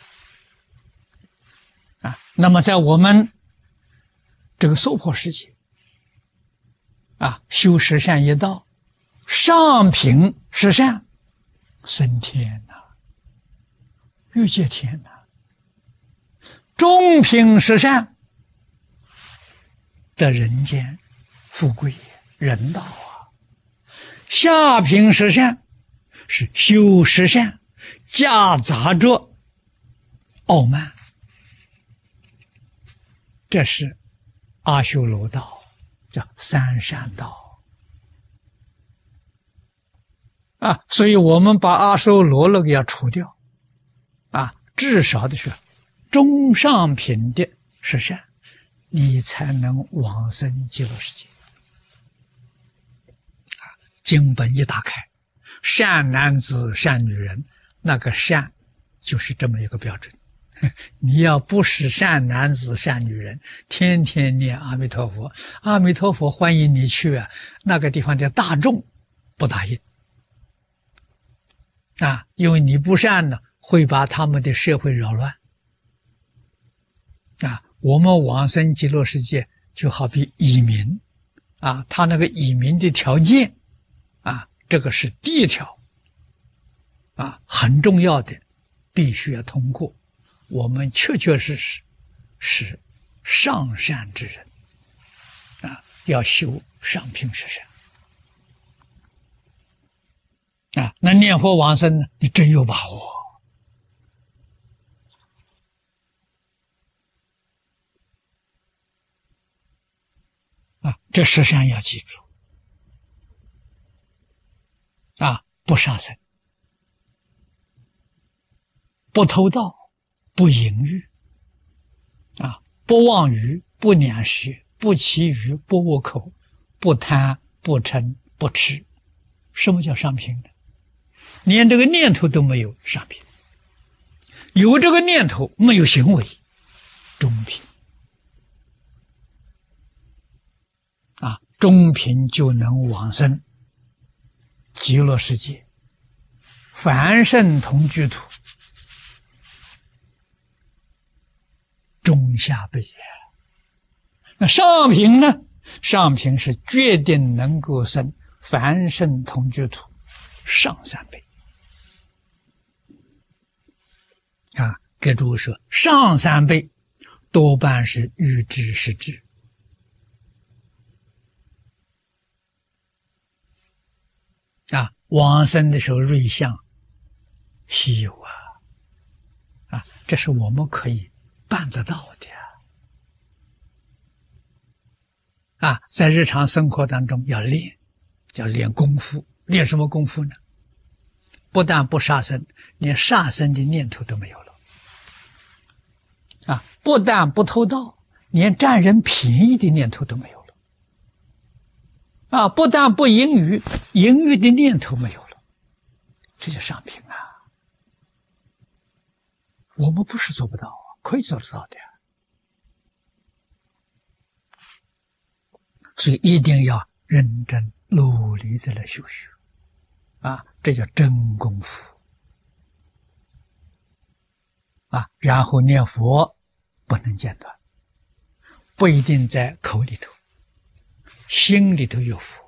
啊, 啊！那么在我们这个娑婆世界啊，修十善业道，上品十善，升天呐、啊，欲界天呐、啊。中品十善的人间富贵人道啊，下品十善是修十善夹杂着傲慢，这是阿修罗道，叫三善道啊。所以我们把阿修罗那个要除掉啊，至少的是中上品的十善，你才能往生极乐世界。啊，经本一打开，善男子善女人，那个善就是这么一个标准。你要不是善男子善女人，天天念阿弥陀佛，阿弥陀佛欢迎你去啊，那个地方的大众不答应啊，因为你不善呢，会把他们的社会扰乱。啊，我们往生极乐世界就好比移民啊，他那个移民的条件啊，这个是第一条啊，很重要的，必须要通过。我们确确实实是上善之人啊，要修上品十善啊，那念佛往生呢？你真有把握啊！这十善要记住啊：不杀生，不偷盗，不淫欲，啊，不妄语，不两舌，不绮语，不恶口，不贪，不嗔，不痴。什么叫上品呢？连这个念头都没有，上品；有这个念头，没有行为，中品。啊，中品就能往生极乐世界，凡圣同居土，中下辈也。那上品呢？上品是决定能够生凡圣同居土上三辈。啊，给诸位说，上三辈多半是欲知实知。啊，往生的时候瑞相稀有啊！啊，这是我们可以办得到的啊！啊，在日常生活当中要练，要练功夫。练什么功夫呢？不但不杀生，连杀生的念头都没有了。啊，不但不偷盗，连占人便宜的念头都没有了。啊，不但不淫欲，淫欲的念头没有了，这就上品啊！我们不是做不到啊，可以做得到的呀。所以一定要认真努力的来修学啊，这叫真功夫啊。然后念佛不能间断，不一定在口里头，心里头有佛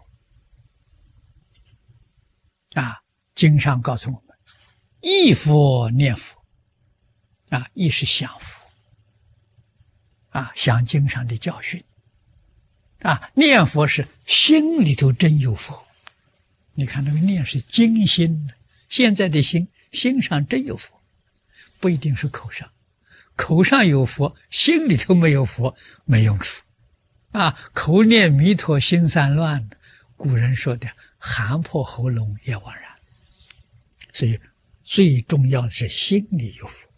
啊。经上告诉我们，忆佛念佛啊，忆是想佛啊，想经上的教训啊，念佛是心里头真有佛。你看那个念是精心的，现在的心心上真有佛，不一定是口上，口上有佛，心里头没有佛，没用处啊。口念弥陀，心散乱，古人说的喊破喉咙也枉然。所以最重要的是心里有佛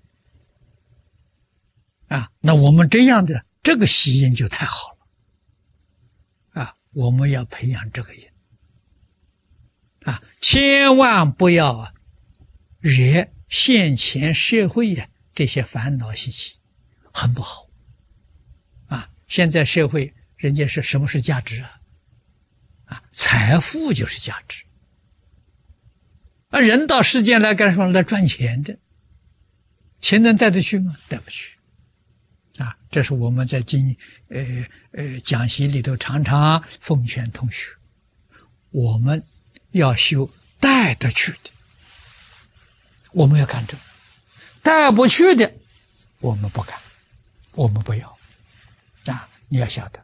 啊。那我们这样的这个习因就太好了啊，我们要培养这个因啊，千万不要啊惹现前社会呀、啊、这些烦恼习气，很不好啊。现在社会人家是什么是价值啊？啊，财富就是价值啊。人到世间来干什么？来赚钱的，钱能带得去吗？带不去啊。这是我们在经呃呃讲习里头常常奉劝同学，我们要修带得去的，我们要干这个；带不去的，我们不干，我们不要啊！你要晓得，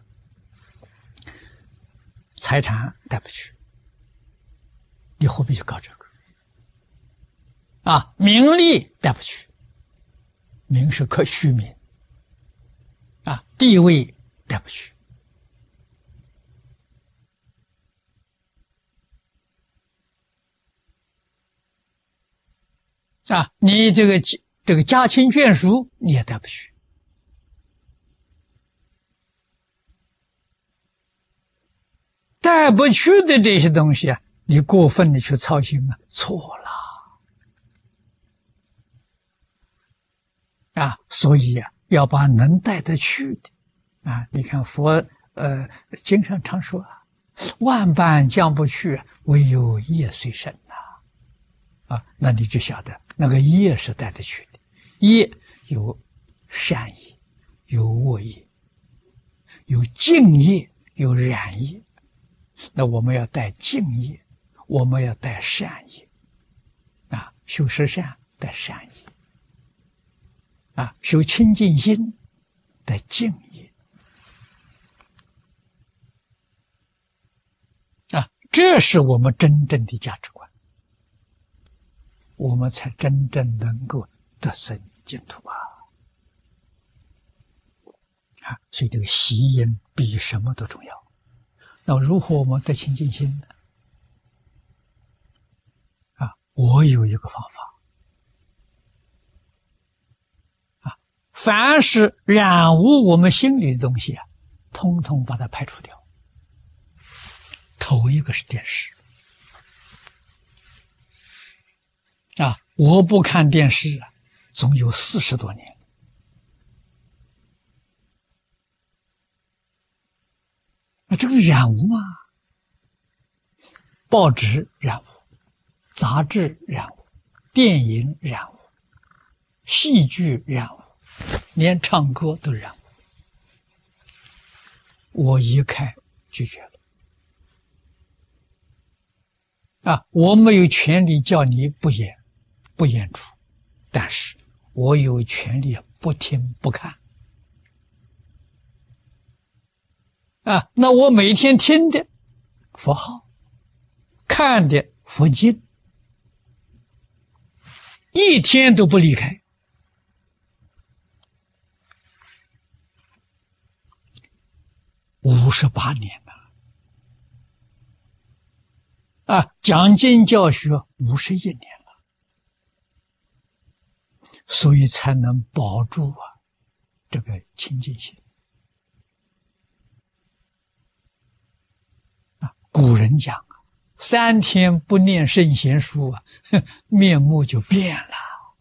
财产带不去，你何必去搞这个啊？名利带不去，名是可虚名啊，地位带不去。啊，你这个这个家亲眷属你也带不去，带不去的这些东西啊，你过分的去操心啊，错了啊！所以啊，要把能带得去的啊，你看佛呃经上常说啊，万般将不去，唯有业随身呐。啊，那你就晓得那个业是带得去的，业有善业，有恶业，有净业，有染业。那我们要带净业，我们要带善业啊，修十善带善业啊，修清净心带净业啊，这是我们真正的价值观我们才真正能够得生净土啊！啊，所以这个习因比什么都重要。那如何我们得清净心呢？啊，我有一个方法啊，凡是染污我们心里的东西啊，通通把它排除掉。头一个是电视啊，我不看电视啊，总有四十多年。啊，这个染污嘛，报纸染污，杂志染污，电影染污，戏剧染污，连唱歌都染污。我一概拒绝了。啊，我没有权利叫你不演，不演出，但是我有权利不听不看。啊，那我每天听的佛号，看的佛经，一天都不离开。五十八年了。啊，讲经教学五十一年了，所以才能保住啊这个清净心。啊，古人讲啊，三天不念圣贤书啊，面目就变了。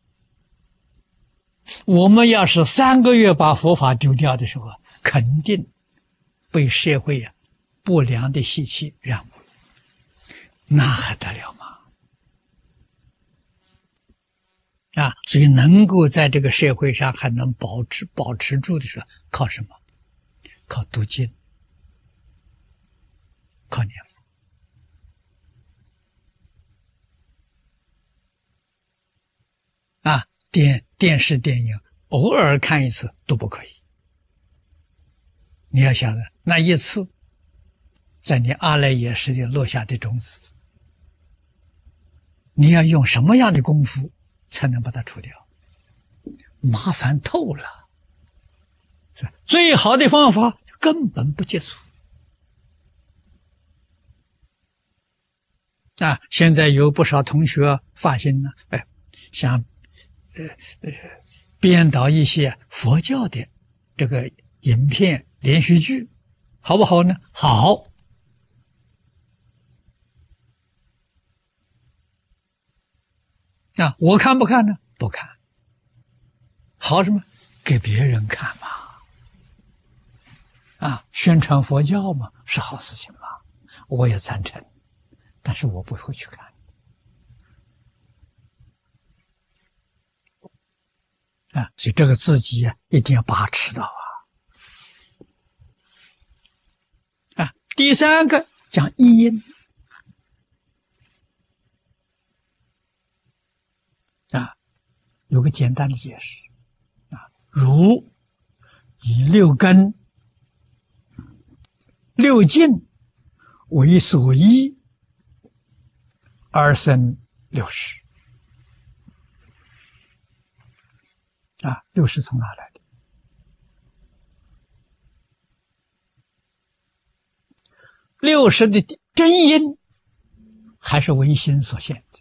我们要是三个月把佛法丢掉的时候，肯定被社会啊不良的习气染污。那还得了吗？啊，所以能够在这个社会上还能保持保持住的时候，靠什么？靠读经，靠念佛。啊，电电视电影偶尔看一次都不可以。你要想着那一次，在你阿赖耶识里落下的种子。你要用什么样的功夫才能把它除掉？麻烦透了。最好的方法根本不接触。啊，现在有不少同学发心呢，哎，想呃呃编导一些佛教的这个影片连续剧，好不好呢？好。啊，我看不看呢？不看。好什么？给别人看嘛。啊，宣传佛教嘛，是好事情嘛，我也赞成，但是我不会去看。啊，所以这个自己啊，一定要把持到啊。啊，第三个讲依因。啊，有个简单的解释啊，如以六根、六境为所依，而生六识。啊，六识从哪来的？六识的真因还是唯心所现的。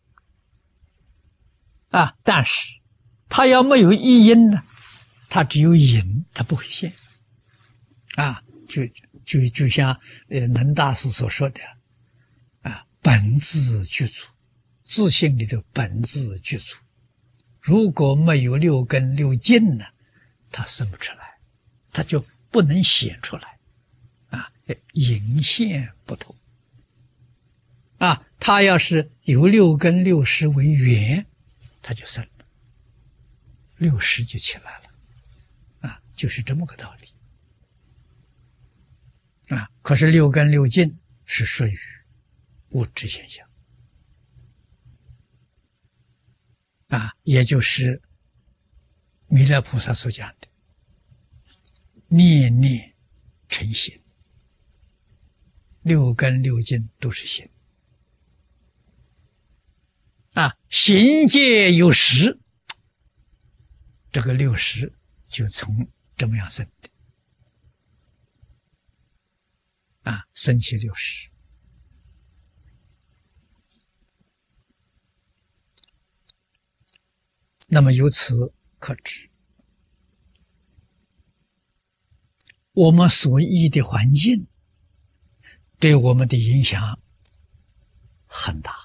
啊，但是它要没有依因呢，它只有隐，它不会现。啊，就就就像呃能大师所说的，啊，本自具足，自性里的本自具足。如果没有六根六境呢，它生不出来，它就不能显出来。啊，隐现不透。啊，它要是有六根六识为缘，它就生了，六识就起来了。啊，就是这么个道理。啊，可是六根六境是属于物质现象。啊，也就是弥勒菩萨所讲的念念成心，六根六境都是心。 啊，行戒有十，这个六十就从这么样生的啊，生起六十。那么由此可知，我们所依的环境对我们的影响很大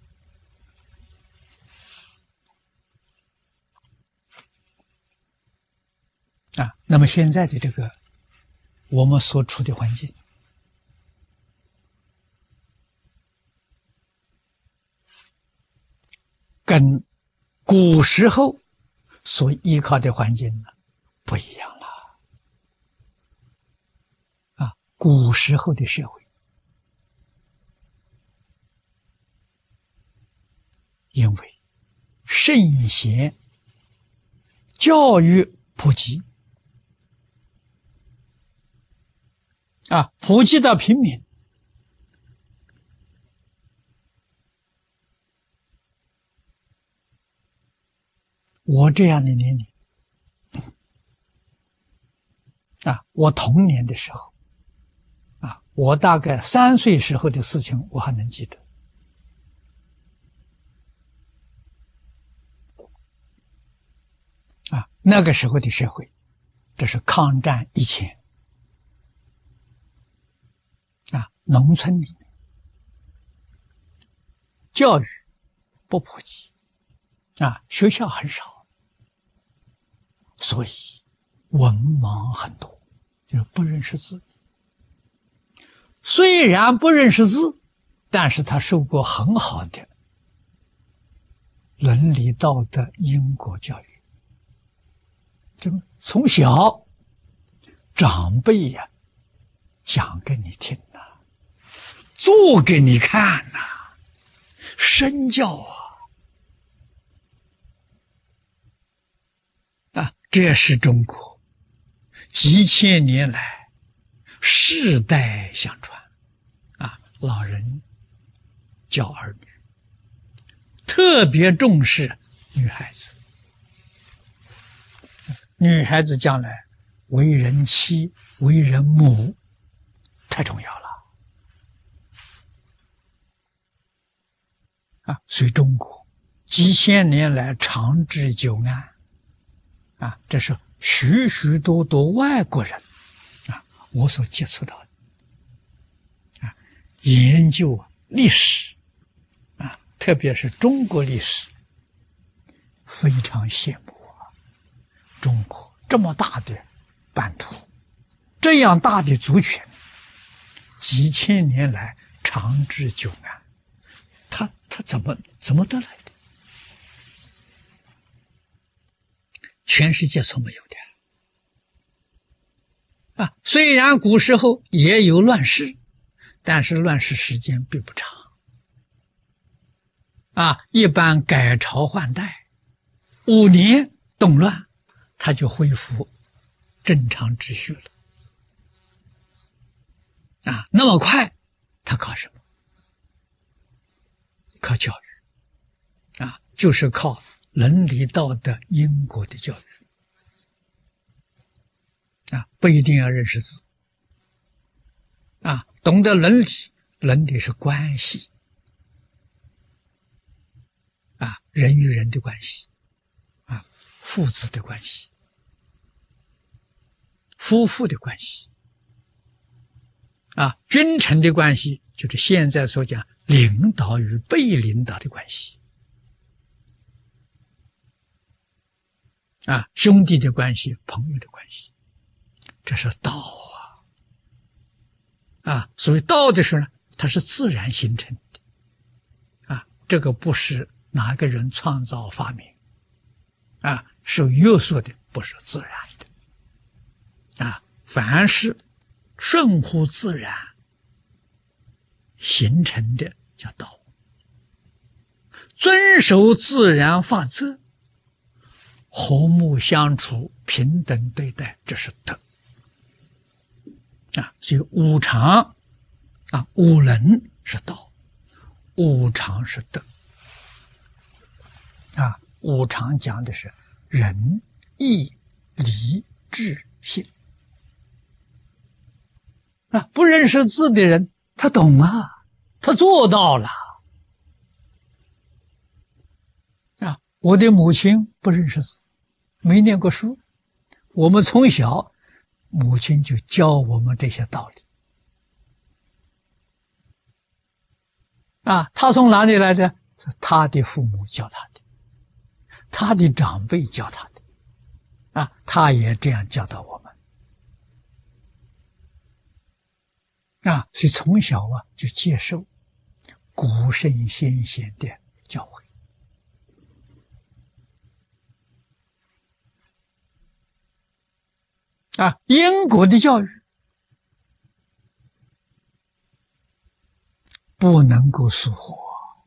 啊。那么现在的这个我们所处的环境，跟古时候所依靠的环境呢不一样了啊！古时候的社会，因为圣贤教育普及啊，普及到平民，我这样的年龄啊，我童年的时候啊，我大概三岁时候的事情我还能记得啊，那个时候的社会，这是抗战以前啊，农村里面教育不普及啊，学校很少，所以文盲很多，就是不认识字。虽然不认识字，但是他受过很好的伦理道德因果教育。这个从小长辈呀、啊、讲给你听呐、啊，做给你看呐、啊，身教啊啊，这是中国几千年来世代相传啊，老人教儿女，特别重视女孩子。女孩子将来为人妻、为人母，太重要了啊！所以中国几千年来长治久安啊，这是许许多多外国人啊，我所接触到的啊，研究历史啊，特别是中国历史，非常羡慕啊！中国这么大的版图，这样大的族群，几千年来长治久安，他他怎么怎么得来的？全世界所没有的啊！虽然古时候也有乱世，但是乱世时间并不长啊，一般改朝换代，五年动乱，他就恢复正常秩序了啊！那么快，他靠什么？靠教育啊，就是靠伦理道德因果的教育啊，不一定要认识字啊，懂得伦理，伦理是关系啊，人与人的关系啊，父子的关系，夫妇的关系啊，君臣的关系，就是现在所讲领导与被领导的关系啊，兄弟的关系，朋友的关系，这是道啊！啊，所以道的时候呢，它是自然形成的啊，这个不是哪个人创造发明啊，受约束的，不是自然的啊，凡是顺乎自然形成的叫道，遵守自然法则，和睦相处，平等对待，这是德啊。所以五常啊，五伦是道，五常是德啊，五常讲的是仁、义、礼、智、信。啊，不认识字的人，他懂啊，他做到了。啊，我的母亲不认识字，没念过书，我们从小母亲就教我们这些道理。啊，他从哪里来的？是他的父母教他的，他的长辈教他的，啊，他也这样教导我们。啊，所以从小啊就接受古圣先贤的教诲。啊，因果的教育不能够疏忽。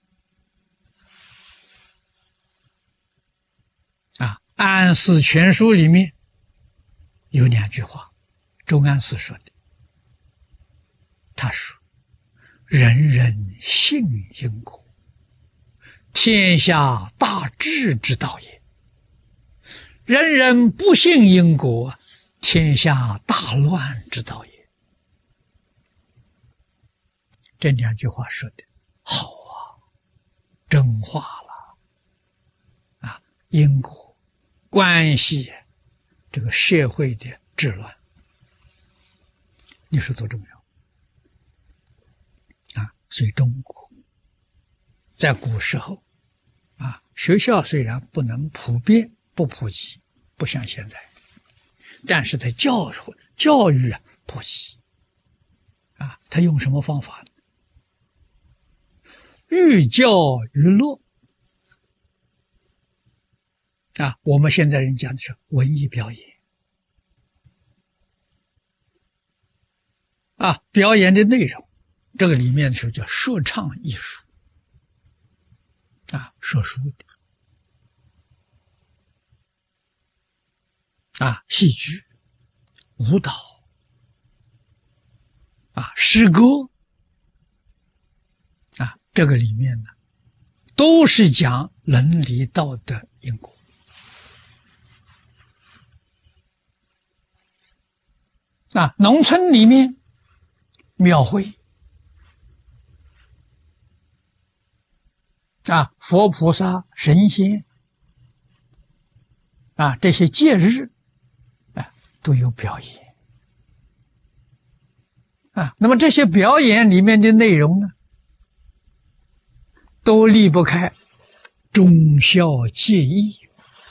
啊，安世全书里面有两句话，周安世说的。他说：“人人信因果，天下大治之道也；人人不信因果，天下大乱之道也。”这两句话说的好啊，真话了啊！因果关系这个社会的治乱，你说多重要啊！所以中国在古时候啊，学校虽然不能普遍不普及，不像现在，但是在教育教育啊普及啊，他用什么方法呢？寓教于乐啊，我们现在人讲的是文艺表演啊，表演的内容，这个里面是叫说唱艺术啊，说书的啊，戏剧、舞蹈啊，诗歌啊，这个里面呢，都是讲伦理道德因果。啊，农村里面庙会啊，佛菩萨、神仙啊，这些节日啊都有表演啊。那么这些表演里面的内容呢，都离不开忠孝节义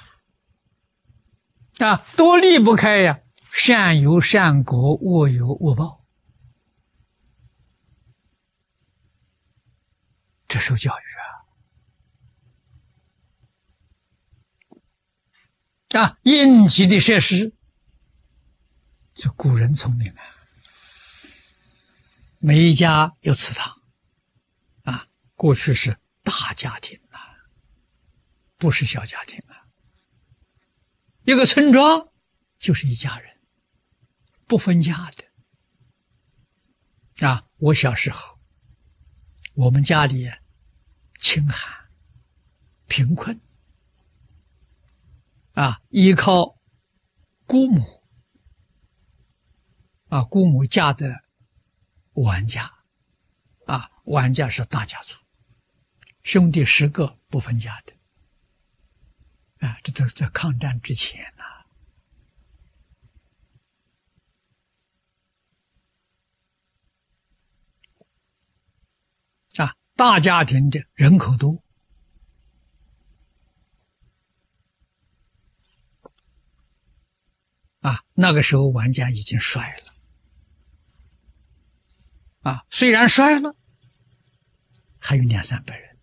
啊，都离不开呀、啊、善有善果，恶有恶报。这受教育啊！啊，应急的设施，这古人聪明啊，每一家有祠堂啊，过去是大家庭啊，不是小家庭啊。一个村庄就是一家人，不分家的啊。我小时候，我们家里清寒贫困啊，依靠姑母啊，姑母嫁的王家啊，王家是大家族，兄弟十个不分家的啊，这都在抗战之前呐、啊。啊，大家庭的人口多啊，那个时候王家已经衰了啊，虽然衰了，还有两三百人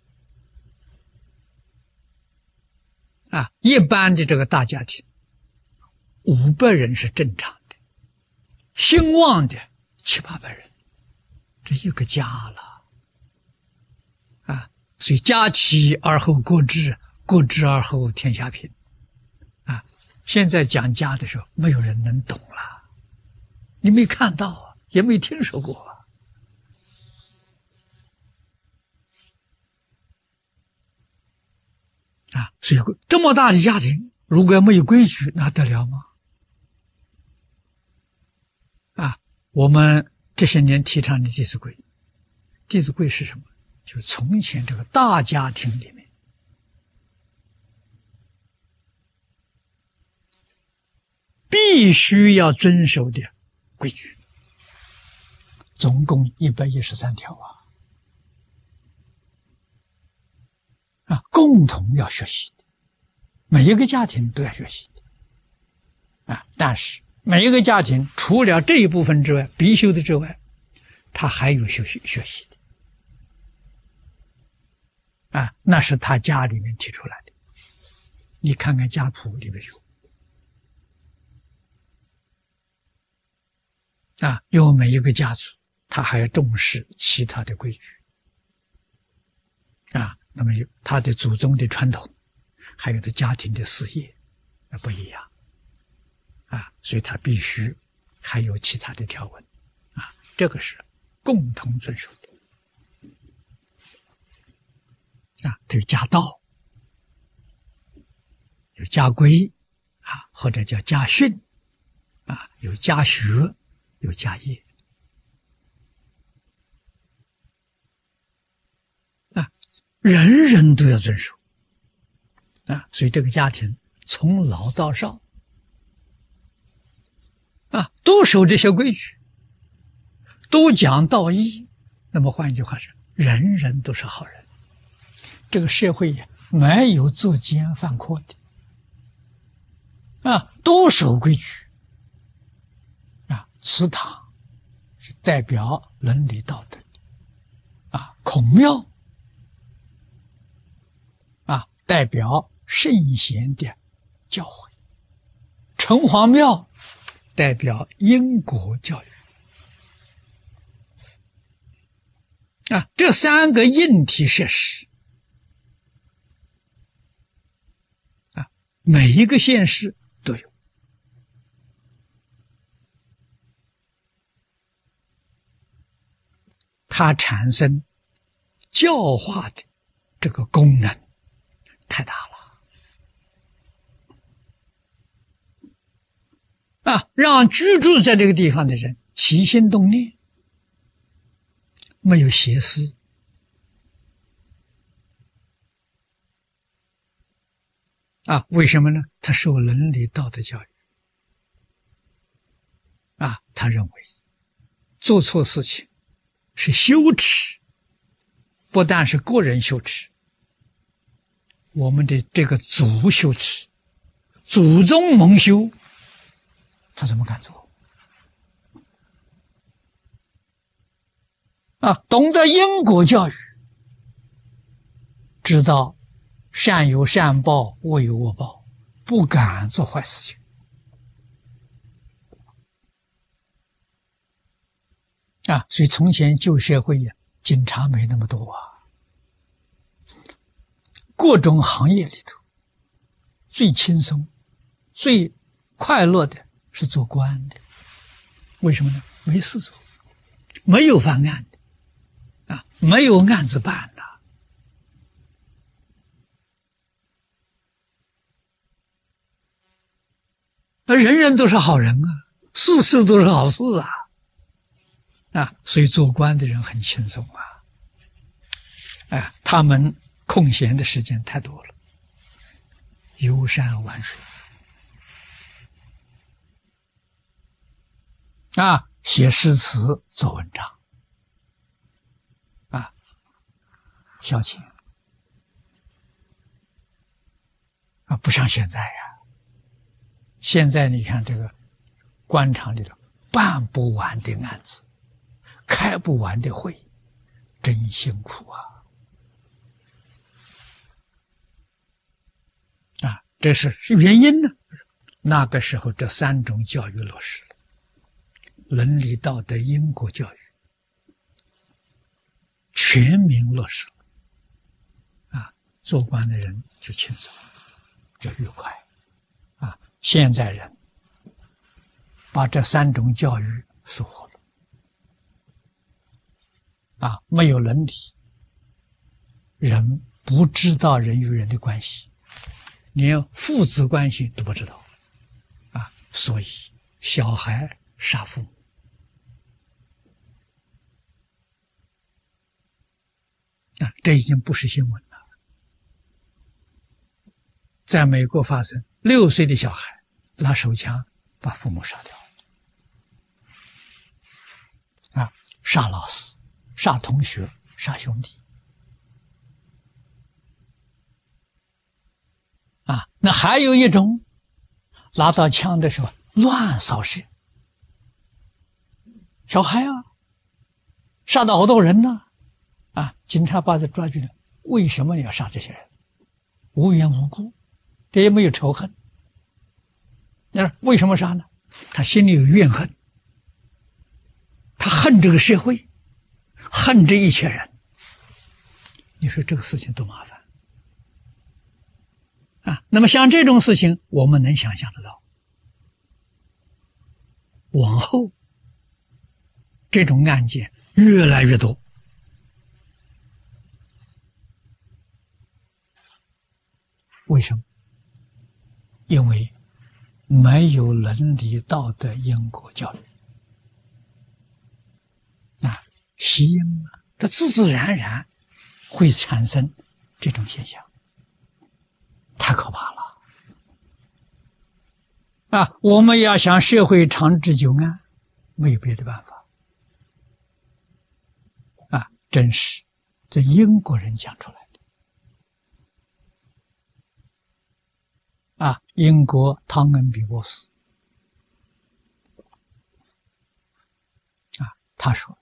啊。一般的这个大家庭，五百人是正常的，兴旺的七八百人，这一个家了啊。所以家齐而后国治，国治而后天下平啊。现在讲家的时候，没有人能懂了，你没看到啊，也没听说过啊。 啊，所以这么大的家庭，如果没有规矩，那得了吗？啊，我们这些年提倡的《弟子规》，《弟子规》是什么？就是从前这个大家庭里面，必须要遵守的规矩，总共一百一十三条啊！啊，共同要学习的，每一个家庭都要学习的啊！但是每一个家庭除了这一部分之外，必修的之外，他还有学习学习的啊，那是他家里面提出来的。你看看家谱里面有啊，因为每一个家族他还要重视其他的规矩啊。那么有他的祖宗的传统，还有他家庭的事业，那不一样啊，所以他必须还有其他的条文啊，这个是共同遵守的啊。对家道，有家规啊，或者叫家训啊，有家学，有家业啊。人人都要遵守啊，所以这个家庭从老到少啊，都守这些规矩，都讲道义。那么换一句话说，人人都是好人，这个社会也没有作奸犯科的啊，都守规矩啊。祠堂是代表伦理道德啊，孔庙代表圣贤的教诲，城隍庙代表因果教育啊，这三个硬体设施啊，每一个县市都有。它产生教化的这个功能太大了啊！让居住在这个地方的人起心动念没有邪思啊？为什么呢？他受伦理道德教育啊，他认为做错事情是羞耻，不但是个人羞耻，我们的这个祖羞耻，祖宗蒙羞，他怎么敢做啊？懂得因果教育，知道善有善报，恶有恶报，不敢做坏事情啊。所以从前旧社会呀，警察没那么多啊，各种行业里头最轻松最快乐的是做官的。为什么呢？没事做，没有犯案的啊，没有案子办的而人人都是好人啊，事事都是好事啊啊，所以做官的人很轻松啊，啊，他们空闲的时间太多了，游山玩水啊，写诗词，做文章啊，消遣啊，不像现在呀、啊。现在你看这个官场里头办不完的案子，开不完的会，真辛苦啊！啊，这是原因呢。那个时候这三种教育落实了，伦理道德因果教育全民落实了啊，做官的人就轻松，就愉快啊。现在人把这三种教育疏忽了啊，没有伦理，人不知道人与人的关系， 连父子关系都不知道啊，所以小孩杀父母啊，这已经不是新闻了。在美国发生，六岁的小孩拿手枪把父母杀掉，啊，杀老师、杀同学、杀兄弟，啊，那还有一种，拿到枪的时候乱扫射，小孩啊，杀到好多人呢，啊，警察把他抓住了，为什么你要杀这些人？无缘无故。这也没有仇恨，那为什么杀呢？他心里有怨恨，他恨这个社会，恨这一切人。你说这个事情多麻烦啊！那么像这种事情，我们能想象得到，往后这种案件越来越多。为什么？因为没有伦理道德因果教育啊，吸引啊，这自自然然会产生这种现象，太可怕了啊！我们要想社会长治久安，没有别的办法啊！真是这英国人讲出来的啊！英国汤恩比博士啊，他说，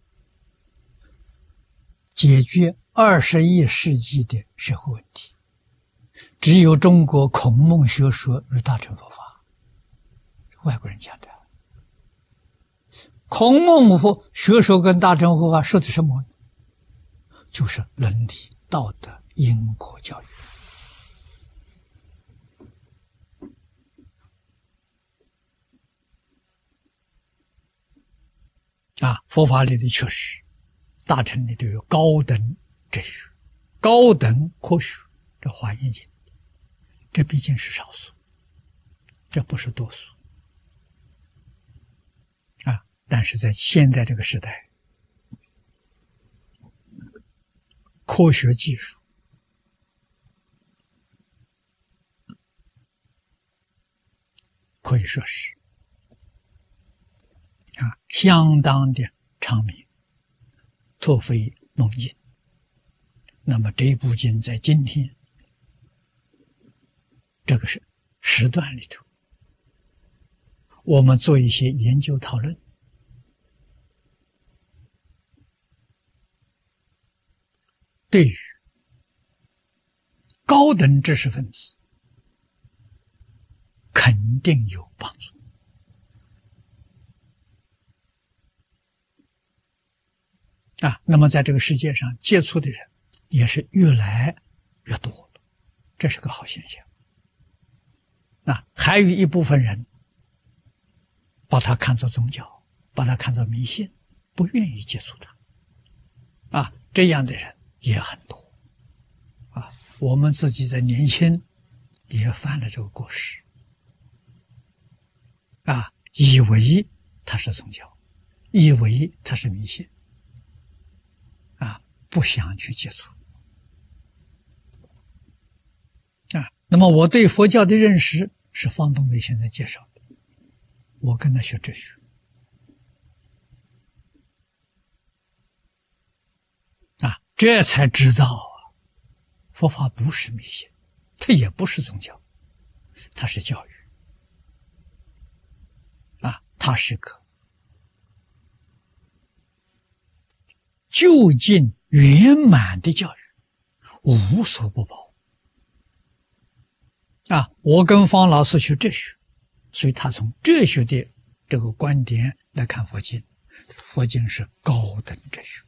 解决二十一世纪的社会问题，只有中国孔孟学说与大乘佛法。外国人讲的，孔孟佛学说跟大乘佛法说的什么？就是伦理、道德、因果教育。啊，佛法里的确实，大乘里都有高等哲学、高等科学，这《华严经》，这毕竟是少数，这不是多数啊。但是在现在这个时代，科学技术可以说是啊，相当的昌明，突飞猛进。那么这部经在今天这个是时段里头，我们做一些研究讨论，对于高等知识分子肯定有帮助。啊，那么在这个世界上接触的人也是越来越多了，这是个好现象。啊，还有一部分人把它看作宗教，把它看作迷信，不愿意接触它。啊，这样的人也很多。啊，我们自己在年轻也犯了这个过失。啊，以为它是宗教，以为它是迷信。啊，不想去接触啊。那么我对佛教的认识是方东梅现在介绍的，我跟他学哲学啊，这才知道啊，佛法不是迷信，它也不是宗教，它是教育啊，它是个究竟圆满的教育，无所不包啊！我跟方老师学哲学，所以他从哲学的这个观点来看佛经，佛经是高等哲学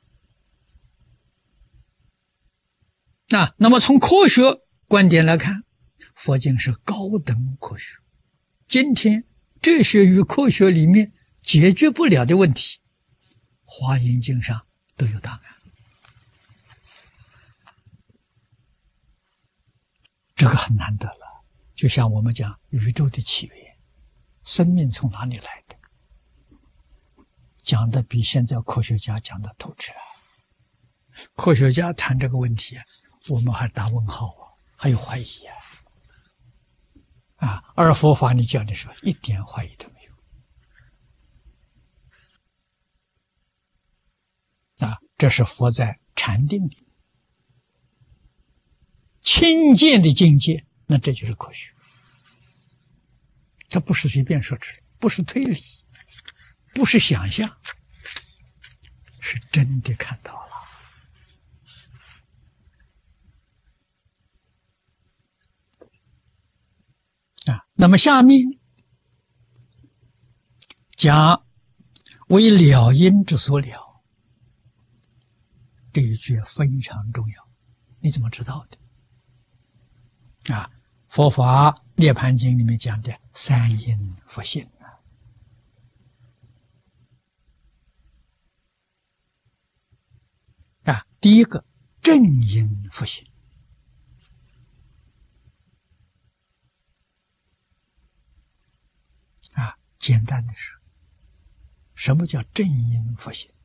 啊。那么从科学观点来看，佛经是高等科学。今天哲学与科学里面解决不了的问题，华严经上都有答案。这这个很难得了。就像我们讲宇宙的起源，生命从哪里来的，讲的比现在科学家讲的透彻啊。科学家谈这个问题啊，我们还打问号啊，还有怀疑啊。啊，而佛法你讲的时候，一点怀疑都没有。啊，这是佛在禅定里亲见的境界，那这就是科学。它不是随便说出来，不是推理，不是想象，是真的看到了。啊，那么下面讲为了因之所了，这一句非常重要。你怎么知道的？啊，佛法涅盘经里面讲的三因佛性啊。啊，第一个正因佛性。啊，简单的说，什么叫正因佛性？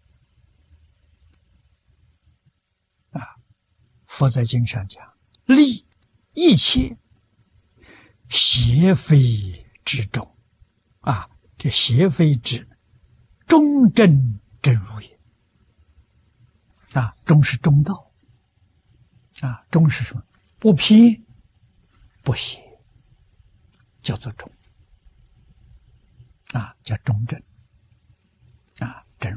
啊，佛在经上讲，立一切邪非之中。啊，这邪非之中正真如也。啊，中是中道。啊，中是什么？不偏不邪，叫做中。啊，叫中正。啊，真如。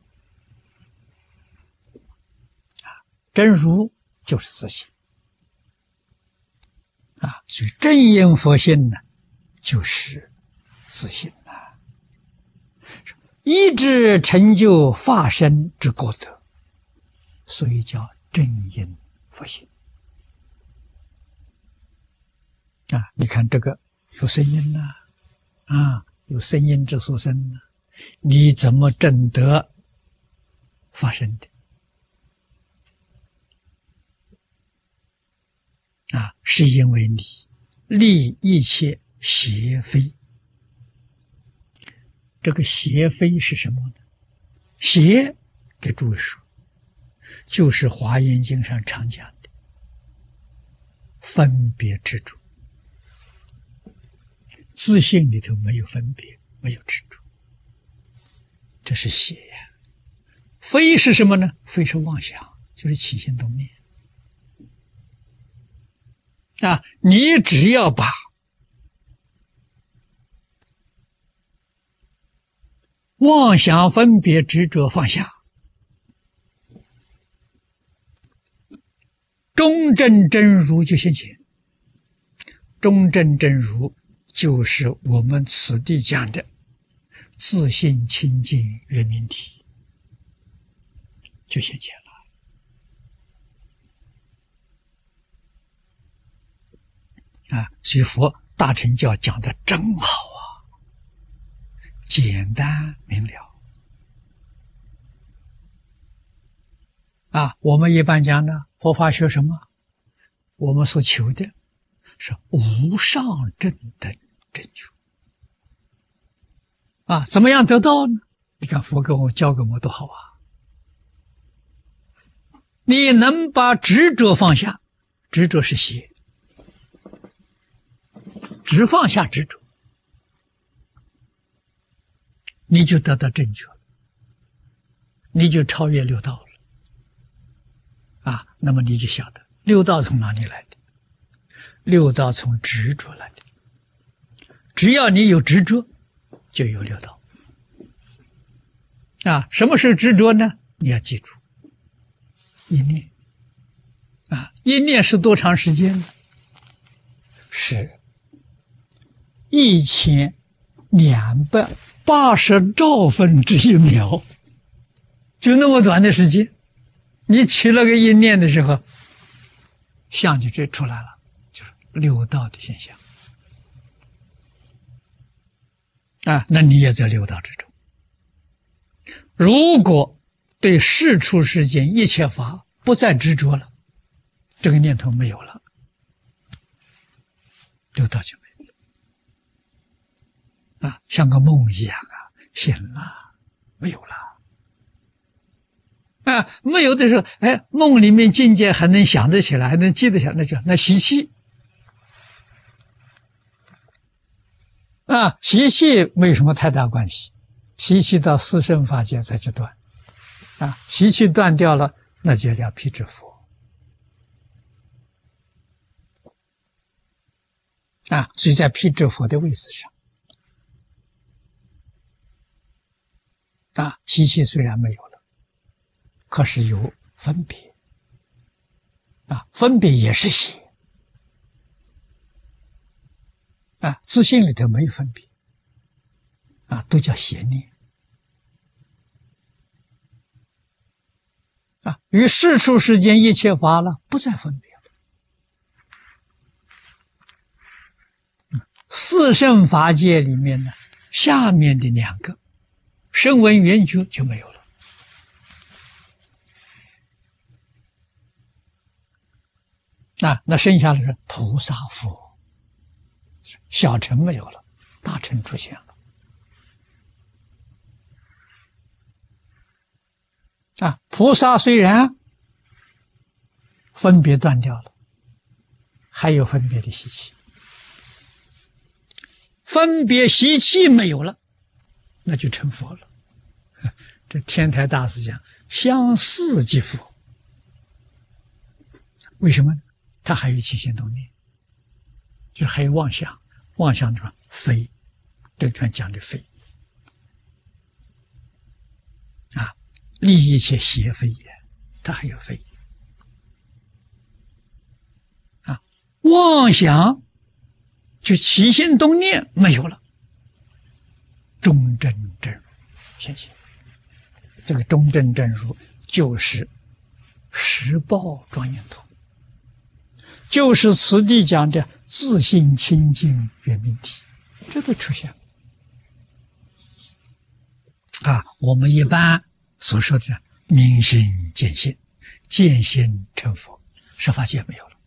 啊，真如就是自性。啊，所以正因佛性呢，就是自性啊。一直成就法身之果德，所以叫正因佛性。啊，你看这个有声音呐，啊，有声音之所生呢，你怎么证得发生的？啊，是因为你立一切邪非。这个邪非是什么呢？邪，给诸位说，就是《华严经》上常讲的分别执着。自性里头没有分别，没有执着，这是邪呀。非是什么呢？非是妄想，就是起心动念。啊，你只要把妄想分别执着放下，中正真如就现前。中正真如就是我们此地讲的自性清净圆明体，就现前了。啊，所以佛大乘教讲的真好啊，简单明了。啊，我们一般讲呢，佛法学什么？我们所求的是无上正等正觉。啊，怎么样得到呢？你看佛给我教给我们多好啊！你能把执着放下，执着是邪，只放下执着，你就得到正觉了，你就超越六道了。啊，那么你就晓得六道从哪里来的？六道从执着来的。只要你有执着，就有六道。啊，什么是执着呢？你要记住，一念。啊，一念是多长时间呢？是一千两百八十兆分之一秒，就那么短的时间，你起了个一念的时候，相就这出来了，就是六道的现象。啊，那你也在六道之中。如果对世出世间一切法不再执着了，这个念头没有了， 六道就没有了啊，像个梦一样啊，醒了，没有了啊，没有的时候，哎，梦里面境界还能想得起来，还能记得起来，那就那习气啊，习气没有什么太大关系，习气到四圣法界才去断啊，习气断掉了，那就叫辟支佛。啊，所以在辟支佛的位置上，啊，习气虽然没有了，可是有分别，啊，分别也是邪，啊，自信里头没有分别，啊，都叫邪念，啊，于世出世间一切法了，不再分别。四圣法界里面呢，下面的两个声闻缘觉就没有了啊，那剩下的是菩萨佛，小乘没有了，大乘出现了啊。菩萨虽然分别断掉了，还有分别的习气。分别习气没有了，那就成佛了。这天台大师讲相似即佛，为什么呢？他还有起心动念，就是还有妄想，妄想什么非，这里讲的非啊，利益且邪非也，他还有非啊，妄想。就起心动念没有了，中正正如现前，这个中正正如就是十报庄严图，就是此地讲的自性清净圆明体，这都出现了啊。我们一般所说的明心见性，见性成佛，十法界没有了。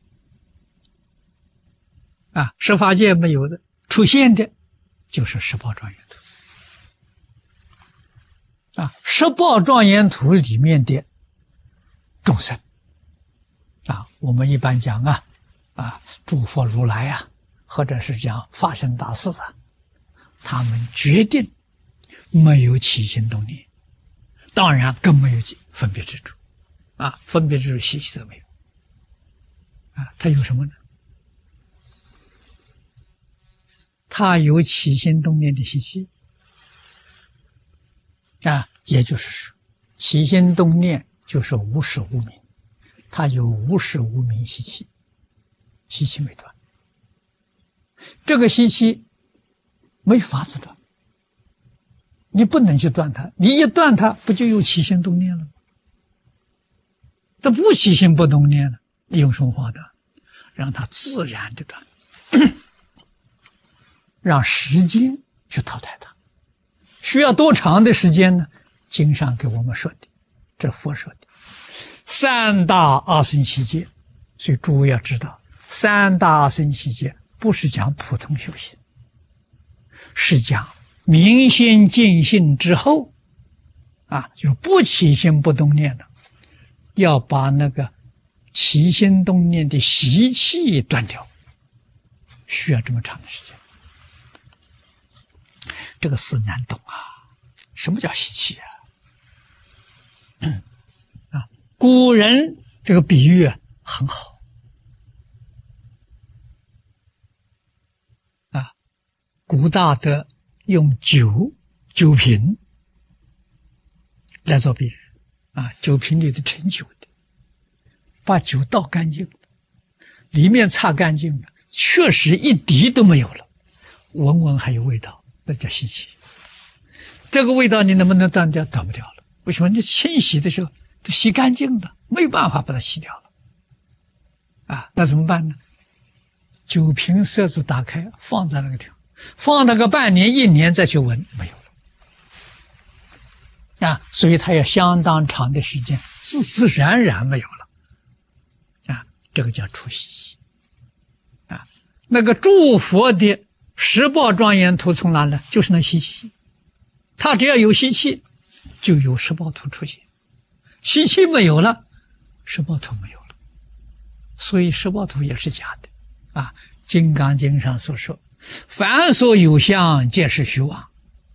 啊，十法界没有的出现的，就是十报庄严图。啊，十报庄严图里面的众生，啊，我们一般讲啊，啊，诸佛如来啊，或者是讲法身大士啊，他们决定没有起心动念，当然更没有分别执着，啊，分别执着习气都没有。啊，他有什么呢？他有起心动念的习气啊，也就是说，起心动念就是无始无明，他有无始无明习气，习气没断，这个习气没法子断，你不能去断它，你一断它，不就有起心动念了吗？这不起心不动念了，你用什么法断？让它自然的断。让时间去淘汰它，需要多长的时间呢？经上给我们说的，这佛说的三大阿僧祇劫，所以诸位要知道，三大阿僧祇劫不是讲普通修行，是讲明心见性之后，啊，就不起心不动念的，要把那个起心动念的习气断掉，需要这么长的时间。这个事难懂啊！什么叫习气啊？嗯、啊，古人这个比喻啊很好啊。古大德用酒酒瓶来做比喻啊，酒瓶里的盛酒的，把酒倒干净了，里面擦干净了，确实一滴都没有了，闻闻还有味道。那叫习气，这个味道你能不能断掉？断不掉了。为什么？你清洗的时候都洗干净了，没有办法把它洗掉了。啊，那怎么办呢？酒瓶塞子打开，放在那个地方，放那个半年、一年再去闻，没有了。啊，所以它要相当长的时间，自自然然没有了。啊，这个叫出习气。啊， 那个诸佛的十报庄严图从哪来？就是那习气，他只要有习气，就有十报图出现。习气没有了，十报图没有了，所以十报图也是假的啊。《金刚经》上所说，凡所有相，皆是虚妄，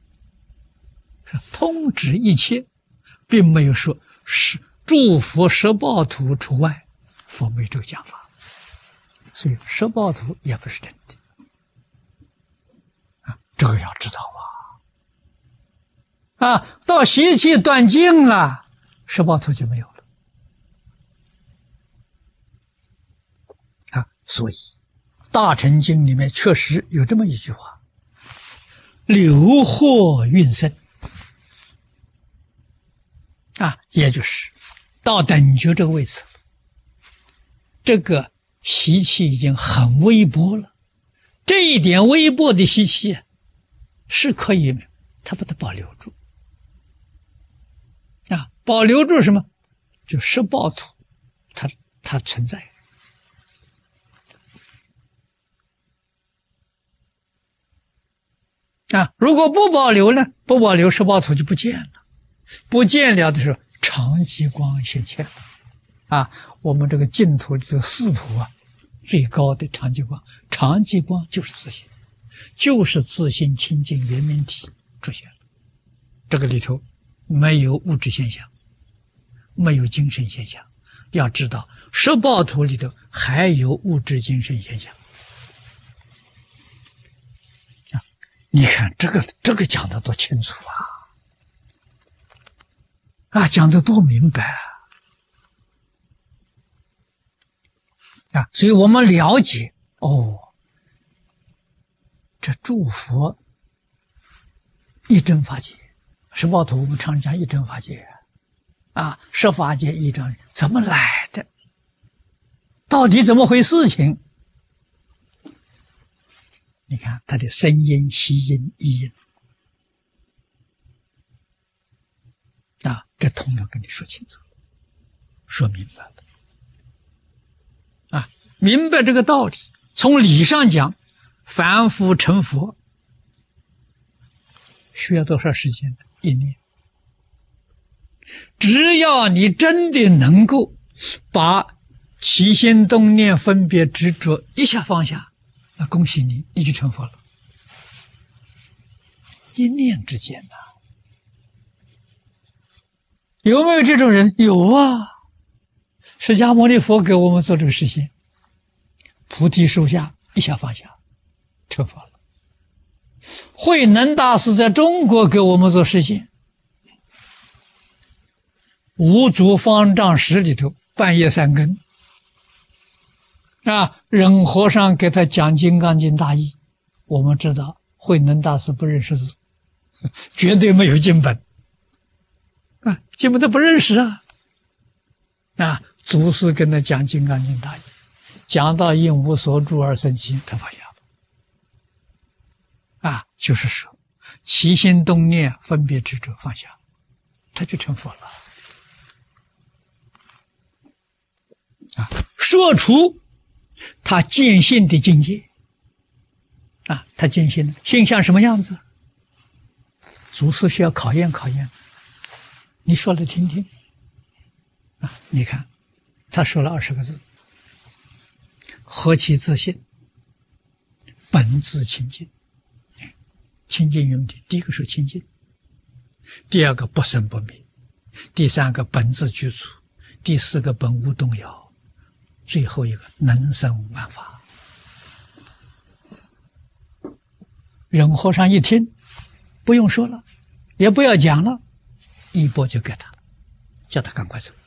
通指一切，并没有说是诸佛十报图除外，佛没这个讲法，所以十报图也不是真的啊，这个要知道啊。啊，到习气断尽了，十报图就没有了啊。所以《大乘经》里面确实有这么一句话：流惑运生啊，也就是到等觉这个位置，这个习气已经很微薄了。这一点微薄的习气是可以，他把它保留住啊，保留住什么？就十报图，它它存在啊。如果不保留呢？不保留十报图就不见了，不见了的时候，常寂光现前啊。我们这个净土里的四土啊，最高的常寂光，常寂光就是自性，就是自性清净圆明体出现了。这个里头没有物质现象，没有精神现象。要知道十报图里头还有物质精神现象啊！你看这个这个讲的多清楚啊！啊，讲的多明白啊！啊，所以我们了解哦，这诸佛一真法界，十报图我们常讲一真法界啊，十法界一真怎么来的？到底怎么回事情？你看它的声音、息音、意音啊，这统统跟你说清楚，说明白了啊，明白这个道理。从理上讲，凡夫成佛需要多少时间？一念。只要你真的能够把起心动念分别执着一下放下，那恭喜你，你就成佛了。一念之间呐、啊，有没有这种人？有啊！释迦牟尼佛给我们做这个实现，菩提树下一下放下，成佛了。慧能大师在中国给我们做实现，五祖方丈室里头半夜三更啊，忍和尚给他讲《金刚经》大义。我们知道慧能大师不认识字，绝对没有经本啊，经本他不认识啊。啊，祖师跟他讲《金刚经》大义，讲到应无所住而生起，他放下了。啊，就是说起心动念分别执着放下，他就成佛了。啊，说出他见性的境界啊，他见性性像什么样子？祖师是要考验考验，你说来听听啊！你看，他说了二十个字：何其自信，本自清净。清净圆体，第一个是清净，第二个不生不灭，第三个本自具足，第四个本无动摇，最后一个能生万法。忍和尚一听，不用说了，也不要讲了，一钵就给他，叫他赶快走。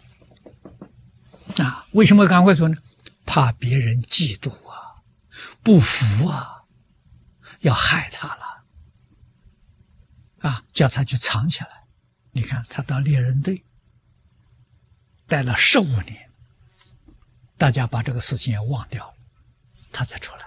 啊，为什么赶快走呢？怕别人嫉妒啊，不服啊，要害他了。啊，叫他去藏起来。你看他到猎人队待了十五年，大家把这个事情也忘掉了，他才出来。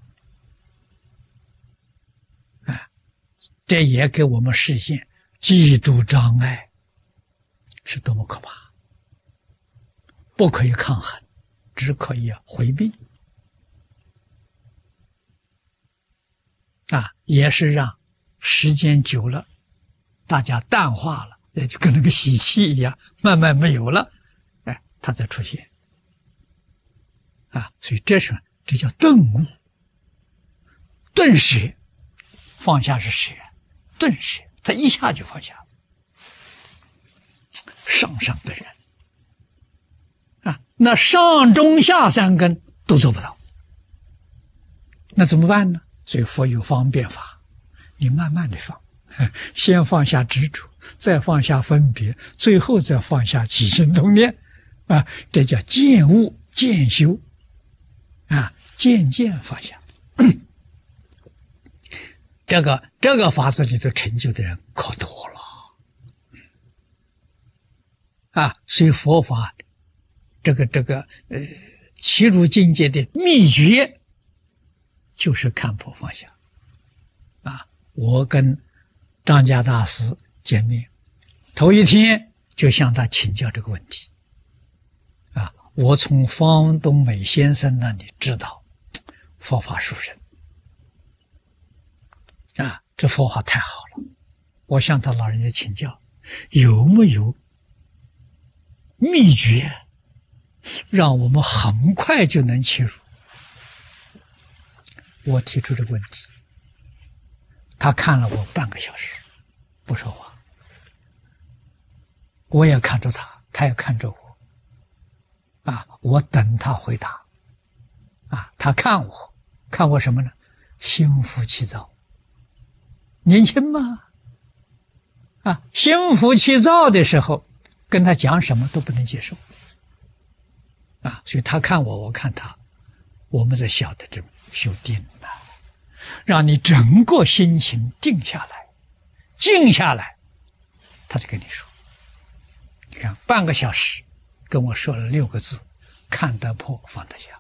啊，这也给我们实现嫉妒障碍是多么可怕，不可以抗衡，只可以回避。 啊，也是让时间久了，大家淡化了，也就跟那个习气一样，慢慢没有了，哎，它再出现。啊，所以这是这叫顿悟，顿舍，放下是舍，顿舍，他一下就放下。上上的人啊，那上中下三根都做不到，那怎么办呢？所以佛有方便法，你慢慢的放，先放下执着，再放下分别，最后再放下起心动念，啊，这叫渐悟渐修，啊，渐渐放下。这个这个法子里头成就的人可多了。啊，所以佛法这个这个呃齐入境界的秘诀，就是看破放下。啊，我跟张家大师见面，头一天就向他请教这个问题。啊，我从方东美先生那里知道佛法殊胜。啊，这佛法太好了，我向他老人家请教，有没有秘诀，让我们很快就能切入？我提出这个问题，他看了我半个小时，不说话。我也看着他，他也看着我。啊，我等他回答。啊，他看我，看我什么呢？心浮气躁。年轻嘛，啊，心浮气躁的时候，跟他讲什么都不能接受，啊，所以他看我，我看他，我们在晓得这修定啊，让你整个心情定下来，静下来，他就跟你说，你看半个小时跟我说了六个字：看得破，放得下。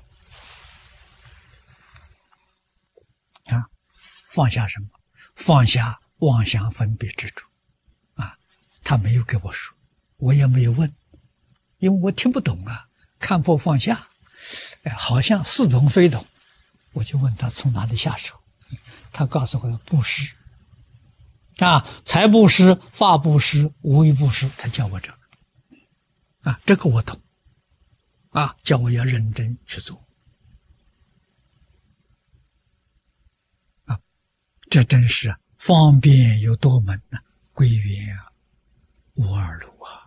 啊，放下什么？放下妄想分别执着。啊，他没有给我说，我也没有问，因为我听不懂啊。看破放下，哎，好像似懂非懂，我就问他从哪里下手。他告诉我布施，啊，财布施、法布施、无为布施，他教我这个，啊，这个我懂，啊，叫我要认真去做，啊，这真是方便有多门呢、啊，归元啊，无二路啊。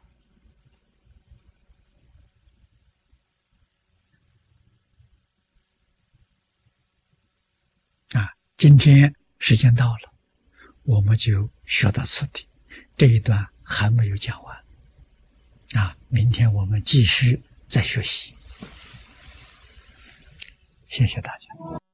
啊，今天时间到了，我们就学到此地，这一段还没有讲完。啊，明天我们继续再学习。谢谢大家。